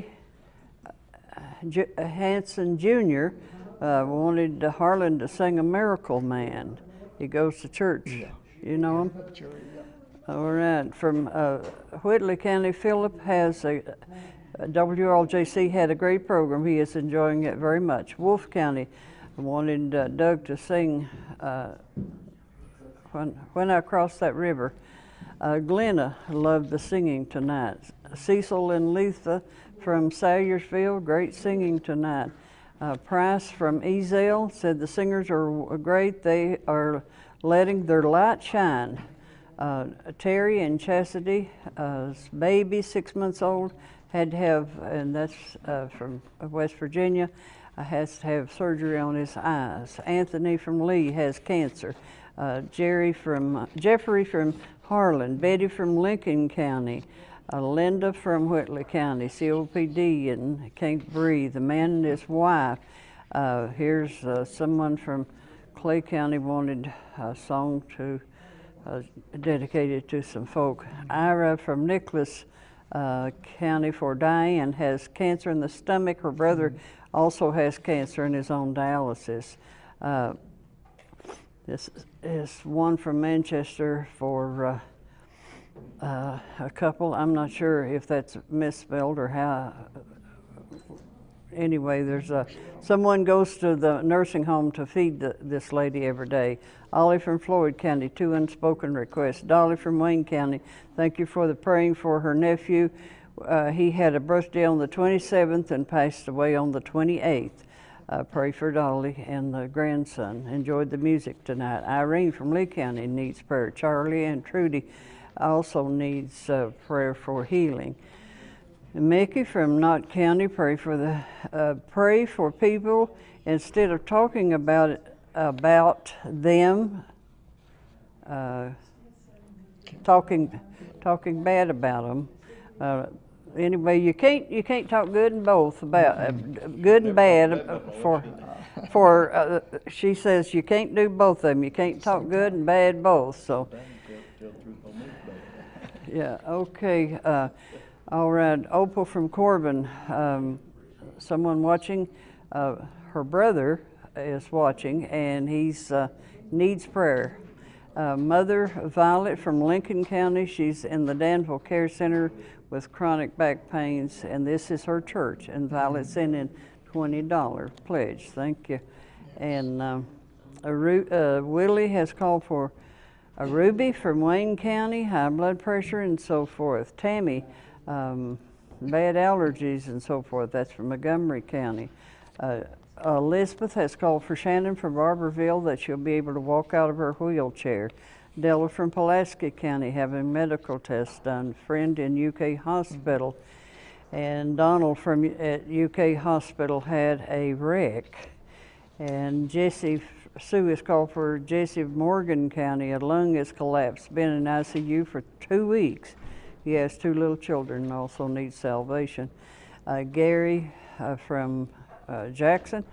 Hanson Jr. Wanted Harlan to sing A Miracle Man. He goes to church. Yeah. You know him? All right. From Whitley County, Philip has WLJC had a great program. He is enjoying it very much. Wolf County wanted Doug to sing When I Cross That River. Glenna loved the singing tonight. Cecil and Letha from Salyersville, great singing tonight. Price from Ezell said the singers are great. They are letting their light shine. Terry and Chastity, baby, 6 months old, had to have, and that's from West Virginia, has to have surgery on his eyes. Anthony from Lee has cancer. Jeffrey from Harlan, Betty from Lincoln County, Linda from Whitley County, COPD and can't breathe. The man and his wife. Here's someone from Clay County wanted a song to dedicated to some folk. Ira from Nicholas County for Diane has cancer in the stomach. Her brother also has cancer and is on dialysis. This is one from Manchester for a couple. I'm not sure if that's misspelled or how. Anyway, there's someone goes to the nursing home to feed this lady every day. Ollie from Floyd County, 2 unspoken requests. Dolly from Wayne County, thank you for the praying for her nephew. He had a birthday on the 27th and passed away on the 28th. Pray for Dolly and the grandson. Enjoyed the music tonight. Irene from Lee County needs prayer. Charlie and Trudy also needs prayer for healing. And Mickey from Knott County, pray for people instead of talking about them, talking bad about them. Anyway, you can't talk good and both about good and bad for she says you can't do both of them. You can't talk good and bad both. So yeah, okay. All right, Opal from Corbin, someone watching, her brother is watching and he's needs prayer. Mother Violet from Lincoln County, she's in the Danville Care Center with chronic back pains, and this is her church, and Violet sent in $20 pledge, thank you. And Willie has called for a Ruby from Wayne County, high blood pressure and so forth. Tammy, bad allergies and so forth, that's from Montgomery County. Elizabeth has called for Shannon from Barberville that she'll be able to walk out of her wheelchair. Della from Pulaski County having medical tests done. Friend in UK Hospital. And Donald from UK Hospital had a wreck. And Sue has called for Jesse of Morgan County. A lung has collapsed, been in ICU for 2 weeks. He has 2 little children and also needs salvation. Gary from Jackson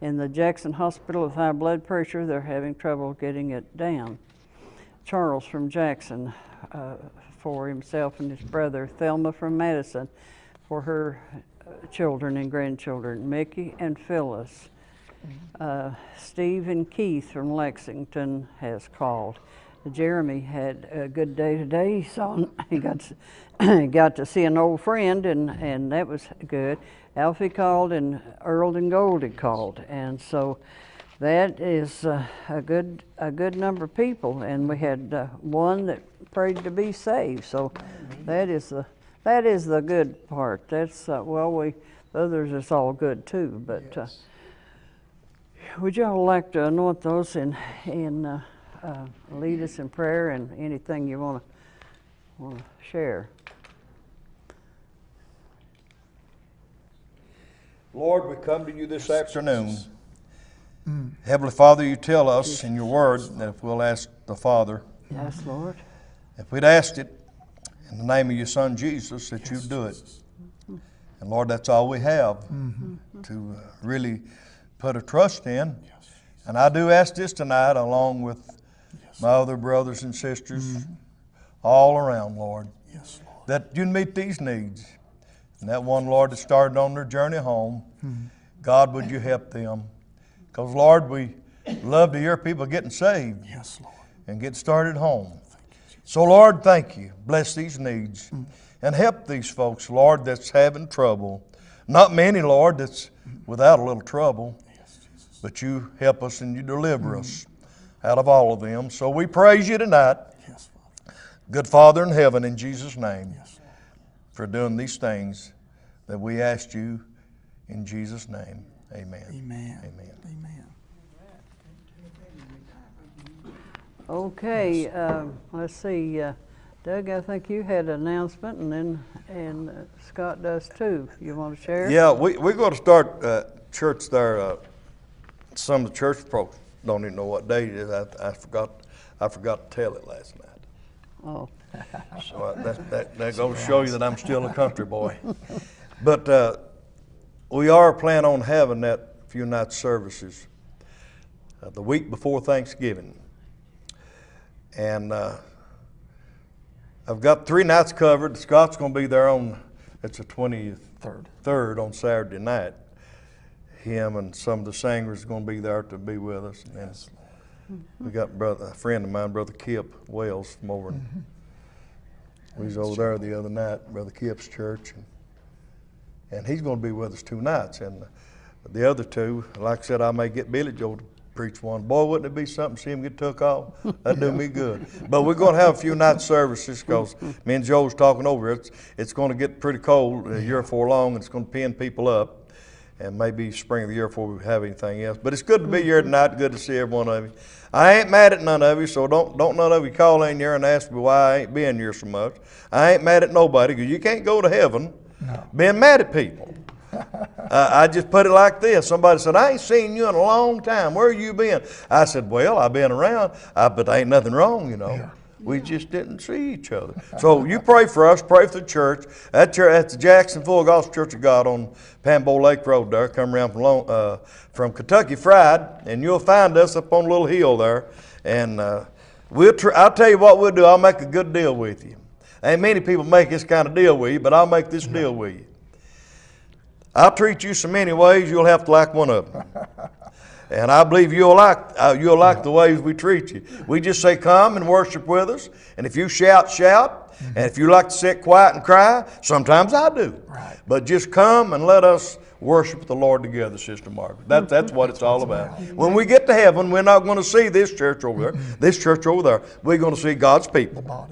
In the Jackson Hospital with high blood pressure, they're having trouble getting it down. Charles from Jackson for himself and his brother. Thelma from Madison for her children and grandchildren. Mickey and Phyllis. Steve and Keith from Lexington has called. Jeremy had a good day today. He got to see an old friend, and that was good. Alfie called, and Earl and Goldie called, and so that is a good number of people. And we had one that prayed to be saved. So that is the good part. That's the others is all good too. But would y'all like to anoint those and lead us in prayer and anything you want to share? Lord, we come to you this afternoon. Heavenly Father, you tell us in your word that if we'll ask the Father, yes, Lord, if we'd asked it in the name of your Son Jesus, that you'd do it. And Lord, that's all we have to really put a trust in. And I do ask this tonight, along with my other brothers and sisters all around, Lord, that you'd meet these needs. And that one, Lord, that started on their journey home, God, would you help them? Because, Lord, we love to hear people getting saved and get started home. So, Lord, thank you. Bless these needs and help these folks, Lord, that's having trouble. Not many, Lord, that's without a little trouble, but you help us and you deliver us out of all of them. So we praise you tonight, good Father in heaven, in Jesus' name, for doing these things that we asked you in Jesus' name. Amen. Amen. Amen. Amen. Okay, let's see. Doug, I think you had an announcement, and Scott does too. You want to share? Yeah, we're going to start church there. Some of the church folks don't even know what day it is. I forgot to tell it last night. Oh. So that goes to show you that I'm still a country boy. But we are planning on having that few night services the week before Thanksgiving. And I've got 3 nights covered. Scott's going to be there it's the 23rd on Saturday night. Him and some of the singers are going to be there to be with us. And then we got a friend of mine, Brother Kip Wells, from over in, we was over there the other night, Brother Kip's church. And he's going to be with us 2 nights. And the other 2, like I said, I may get Billy Joe to preach one. Boy, wouldn't it be something to see him get took off? That'd do me good. But we're going to have a few night services because me and Joe's talking over it. It's going to get pretty cold a year before long, and it's going to pin people up. And maybe spring of the year before we have anything else. But it's good to be here tonight. Good to see every one of you. I ain't mad at none of you, so don't none of you call in here and ask me why I ain't been here so much. I ain't mad at nobody because you can't go to heaven being mad at people. I just put it like this. Somebody said, I ain't seen you in a long time. Where you been? I said, well, I've been around, but there ain't nothing wrong, you know. We just didn't see each other. So you pray for us, pray for the church. That church, that's the Jackson Full Gospel Church of God on Pambo Lake Road there. Come around from Kentucky Fried, and you'll find us up on a little hill there. And I'll tell you what we'll do. I'll make a good deal with you. Ain't many people make this kind of deal with you, but I'll make this deal with you. I'll treat you so many ways, you'll have to like one of them. And I believe you'll like the ways we treat you. We just say, come and worship with us. And if you shout, shout. And if you like to sit quiet and cry, sometimes I do. Right. But just come and let us worship the Lord together, Sister Margaret. That's what it's all about. When we get to heaven, we're not going to see this church over there, this church over there. We're going to see God's people.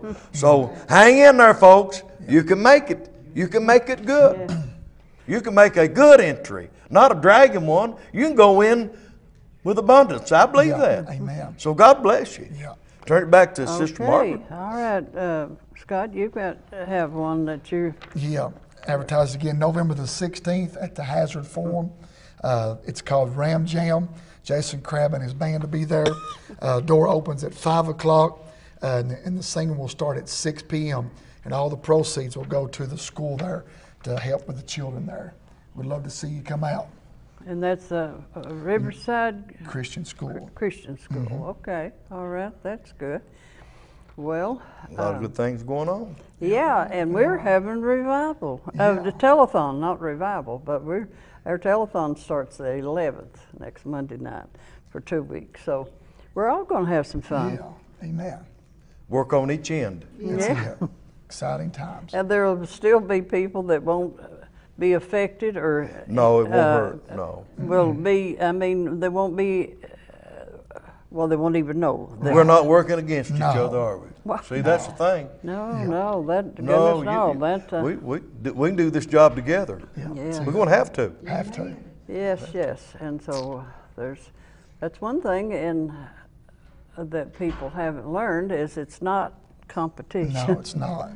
So hang in there, folks. You can make it. You can make it good. You can make a good entry, not a dragging one. You can go in with abundance. I believe that. Amen. So God bless you. Yeah. Turn it back to Sister Margaret. All right, Scott, you've got to have one that you... Yeah, advertised again November the 16th at the Hazard Forum. It's called Ram Jam. Jason Crabb and his band will be there. Door opens at 5 o'clock, and the singing will start at 6 p.m. And all the proceeds will go to the school there to help with the children there. We'd love to see you come out. And that's Riverside Christian School. Christian School. Okay, all right, that's good. Well, A lot of good things going on. yeah, and we're having revival. The telethon, not revival, but our telethon starts the 11th, next Monday night, for 2 weeks. So we're all going to have some fun. Yeah, amen. Work on each end. Yeah. Exciting times. And there will still be people that won't be affected or No, it won't hurt. No. will be, I mean, they won't be, well, they won't even know. We're not working against each No. other, are we? Well, See, that's the thing. No, that, No, goodness, no, that, we can do this job together. yeah. We're going to have to. Have to. Yes, and so that's one thing that people haven't learned is it's not competition. No, it's not.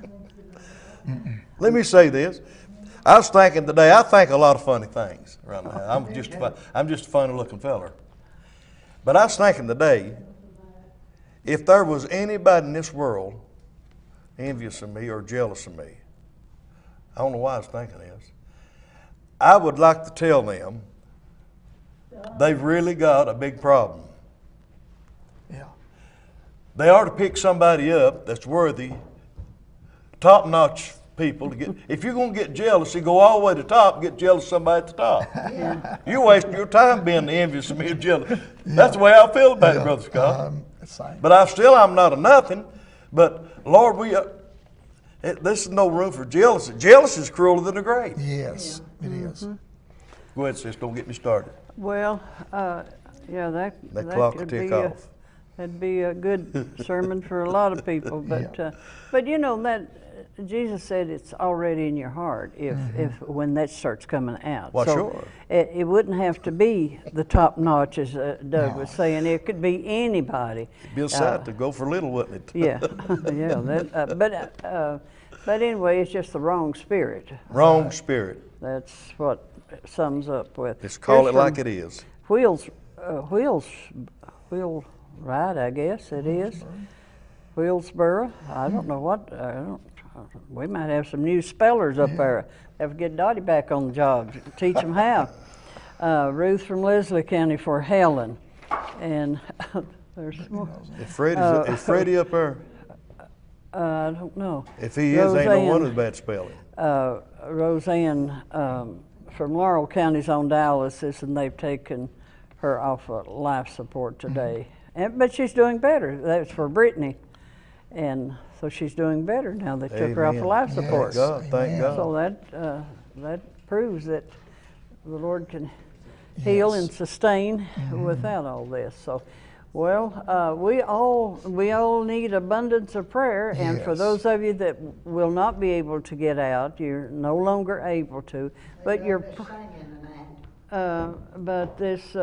Let me say this. I was thinking today, I think a lot of funny things around the house. I'm just a funny looking feller. But I was thinking today, if there was anybody in this world envious of me or jealous of me, I don't know why I was thinking this, I would like to tell them they've really got a big problem. Yeah. They ought to pick somebody up that's worthy, top-notch people to get. If you're going to get jealous, you go all the way to the top and get jealous of somebody at the top. You're wasting your time being envious of me or jealous. That's the way I feel about it, Brother Scott. Same. But I'm not a nothing. But Lord, this is no room for jealousy. Jealousy is crueler than the grave. Yes, it is. Go ahead, sis. Don't get me started. Well, yeah, that clock will could tick be off. that'd be a good sermon for a lot of people. But you know that Jesus said it's already in your heart if when that starts coming out. Well, so sure. It wouldn't have to be the top notch, as Doug was saying. It could be anybody. It'd be a sight to go for little, wouldn't it? Yeah, yeah. But anyway, it's just the wrong spirit. Wrong spirit. That's what it sums up with. Just call Here's it like from it is. Wheel Ride, I guess it is. Wheelsboro. I don't know what. We might have some new spellers up there. Have to get Dottie back on the job. Teach them how. Ruth from Leslie County for Helen, and there's more. Is Freddie up there? I don't know. If he is, ain't no wonder it's bad spelling. Roseanne from Laurel County's on dialysis, and they've taken her off of life support today. But she's doing better. That's for Brittany, and so she's doing better now. They took her off of life support. Thank God. So that proves that the Lord can heal and sustain without all this. So, well, we all need abundance of prayer, and for those of you that will not be able to get out, you're no longer able to, but you're. But this.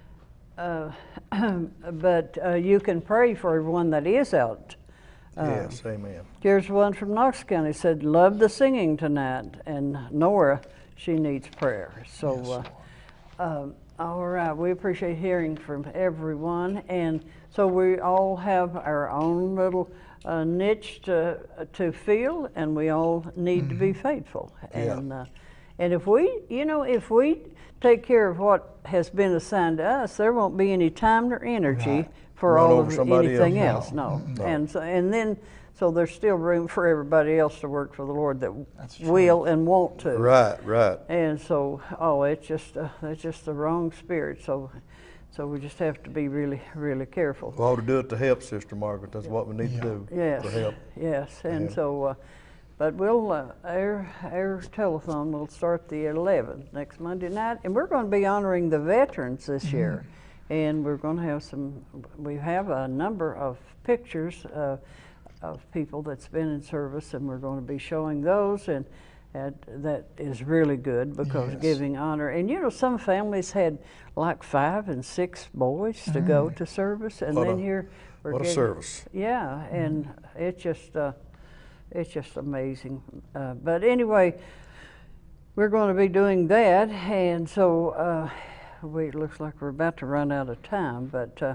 But you can pray for everyone that is out. Yes, amen. Here's one from Knox County, said, love the singing tonight, and Nora, she needs prayer. So, all right, we appreciate hearing from everyone, and so we all have our own little niche to fill, and we all need to be faithful. And if we take care of what has been assigned to us, there won't be any time or energy for all of anything else. No. So there's still room for everybody else to work for the Lord that will and want to. Right. And so, it's just the wrong spirit. So we just have to be really, really careful. We ought to do it to help, Sister Margaret. That's what we need to do. Yes. To help. Yes. And so. But we'll our telethon will start the 11th next Monday night, and we're going to be honoring the veterans this year, and we're going to have we have a number of pictures of people that's been in service, and we're going to be showing those, and that is really good because giving honor. And some families had like 5 and 6 boys to go to service, and then here we're what a service. Yeah, and it's just amazing. But anyway, we're going to be doing that, and so it looks like we're about to run out of time, but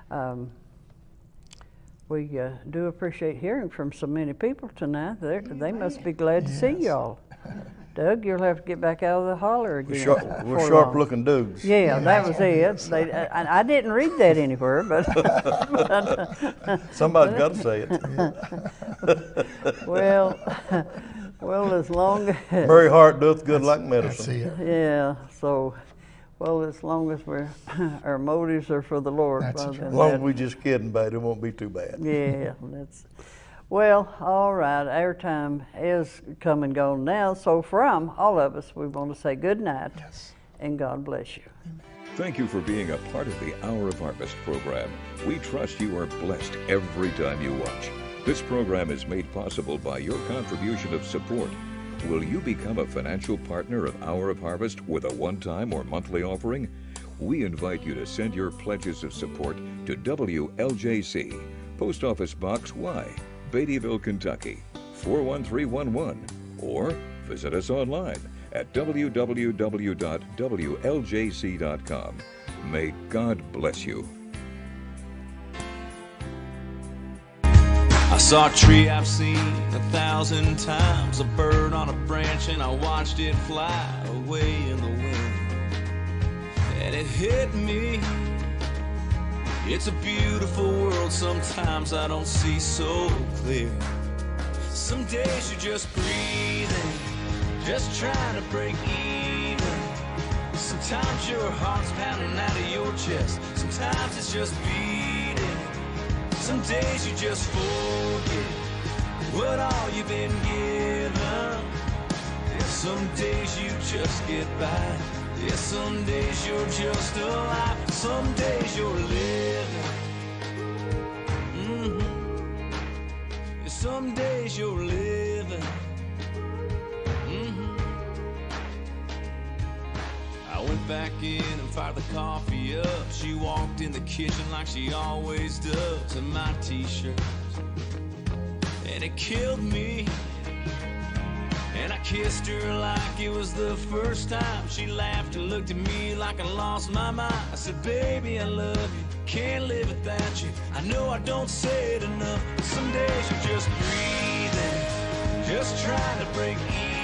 we do appreciate hearing from so many people tonight. They must be glad to see y'all Doug, you'll have to get back out of the holler again. We're before sharp long." looking dudes. Yeah, that was it. I didn't read that anywhere, but Somebody's got to say it. well, as long as Merry heart doeth good like That's medicine. it. yeah, so as long as our motives are for the Lord, That's rather it. than As long that. as we just kidding about it, it won't be too bad. Yeah, well, all right. Our time is come and gone now. So from all of us, we want to say good night and God bless you. Thank you for being a part of the Hour of Harvest program. We trust you are blessed every time you watch. This program is made possible by your contribution of support. Will you become a financial partner of Hour of Harvest with a one-time or monthly offering? We invite you to send your pledges of support to WLJC, Post Office Box Y, Beattyville, Kentucky, 41311, or visit us online at www.wljc.com. May God bless you. I saw a tree I've seen 1,000 times, a bird on a branch, and I watched it fly away in the wind. And it hit me. It's a beautiful world, sometimes I don't see so clear. Some days you're just breathing, just trying to break even. Sometimes your heart's pounding out of your chest, sometimes it's just beating. Some days you just forget what all you've been given. And some days you just get by. Yeah, some days you're just alive. Some days you're living. Yeah, some days you're living. I went back in and fired the coffee up. She walked in the kitchen like she always does in my t-shirt, and it killed me. And I kissed her like it was the first time. She laughed and looked at me like I lost my mind. I said, baby, I love you, can't live without you. I know I don't say it enough, but some days you're just breathing, just trying to break even.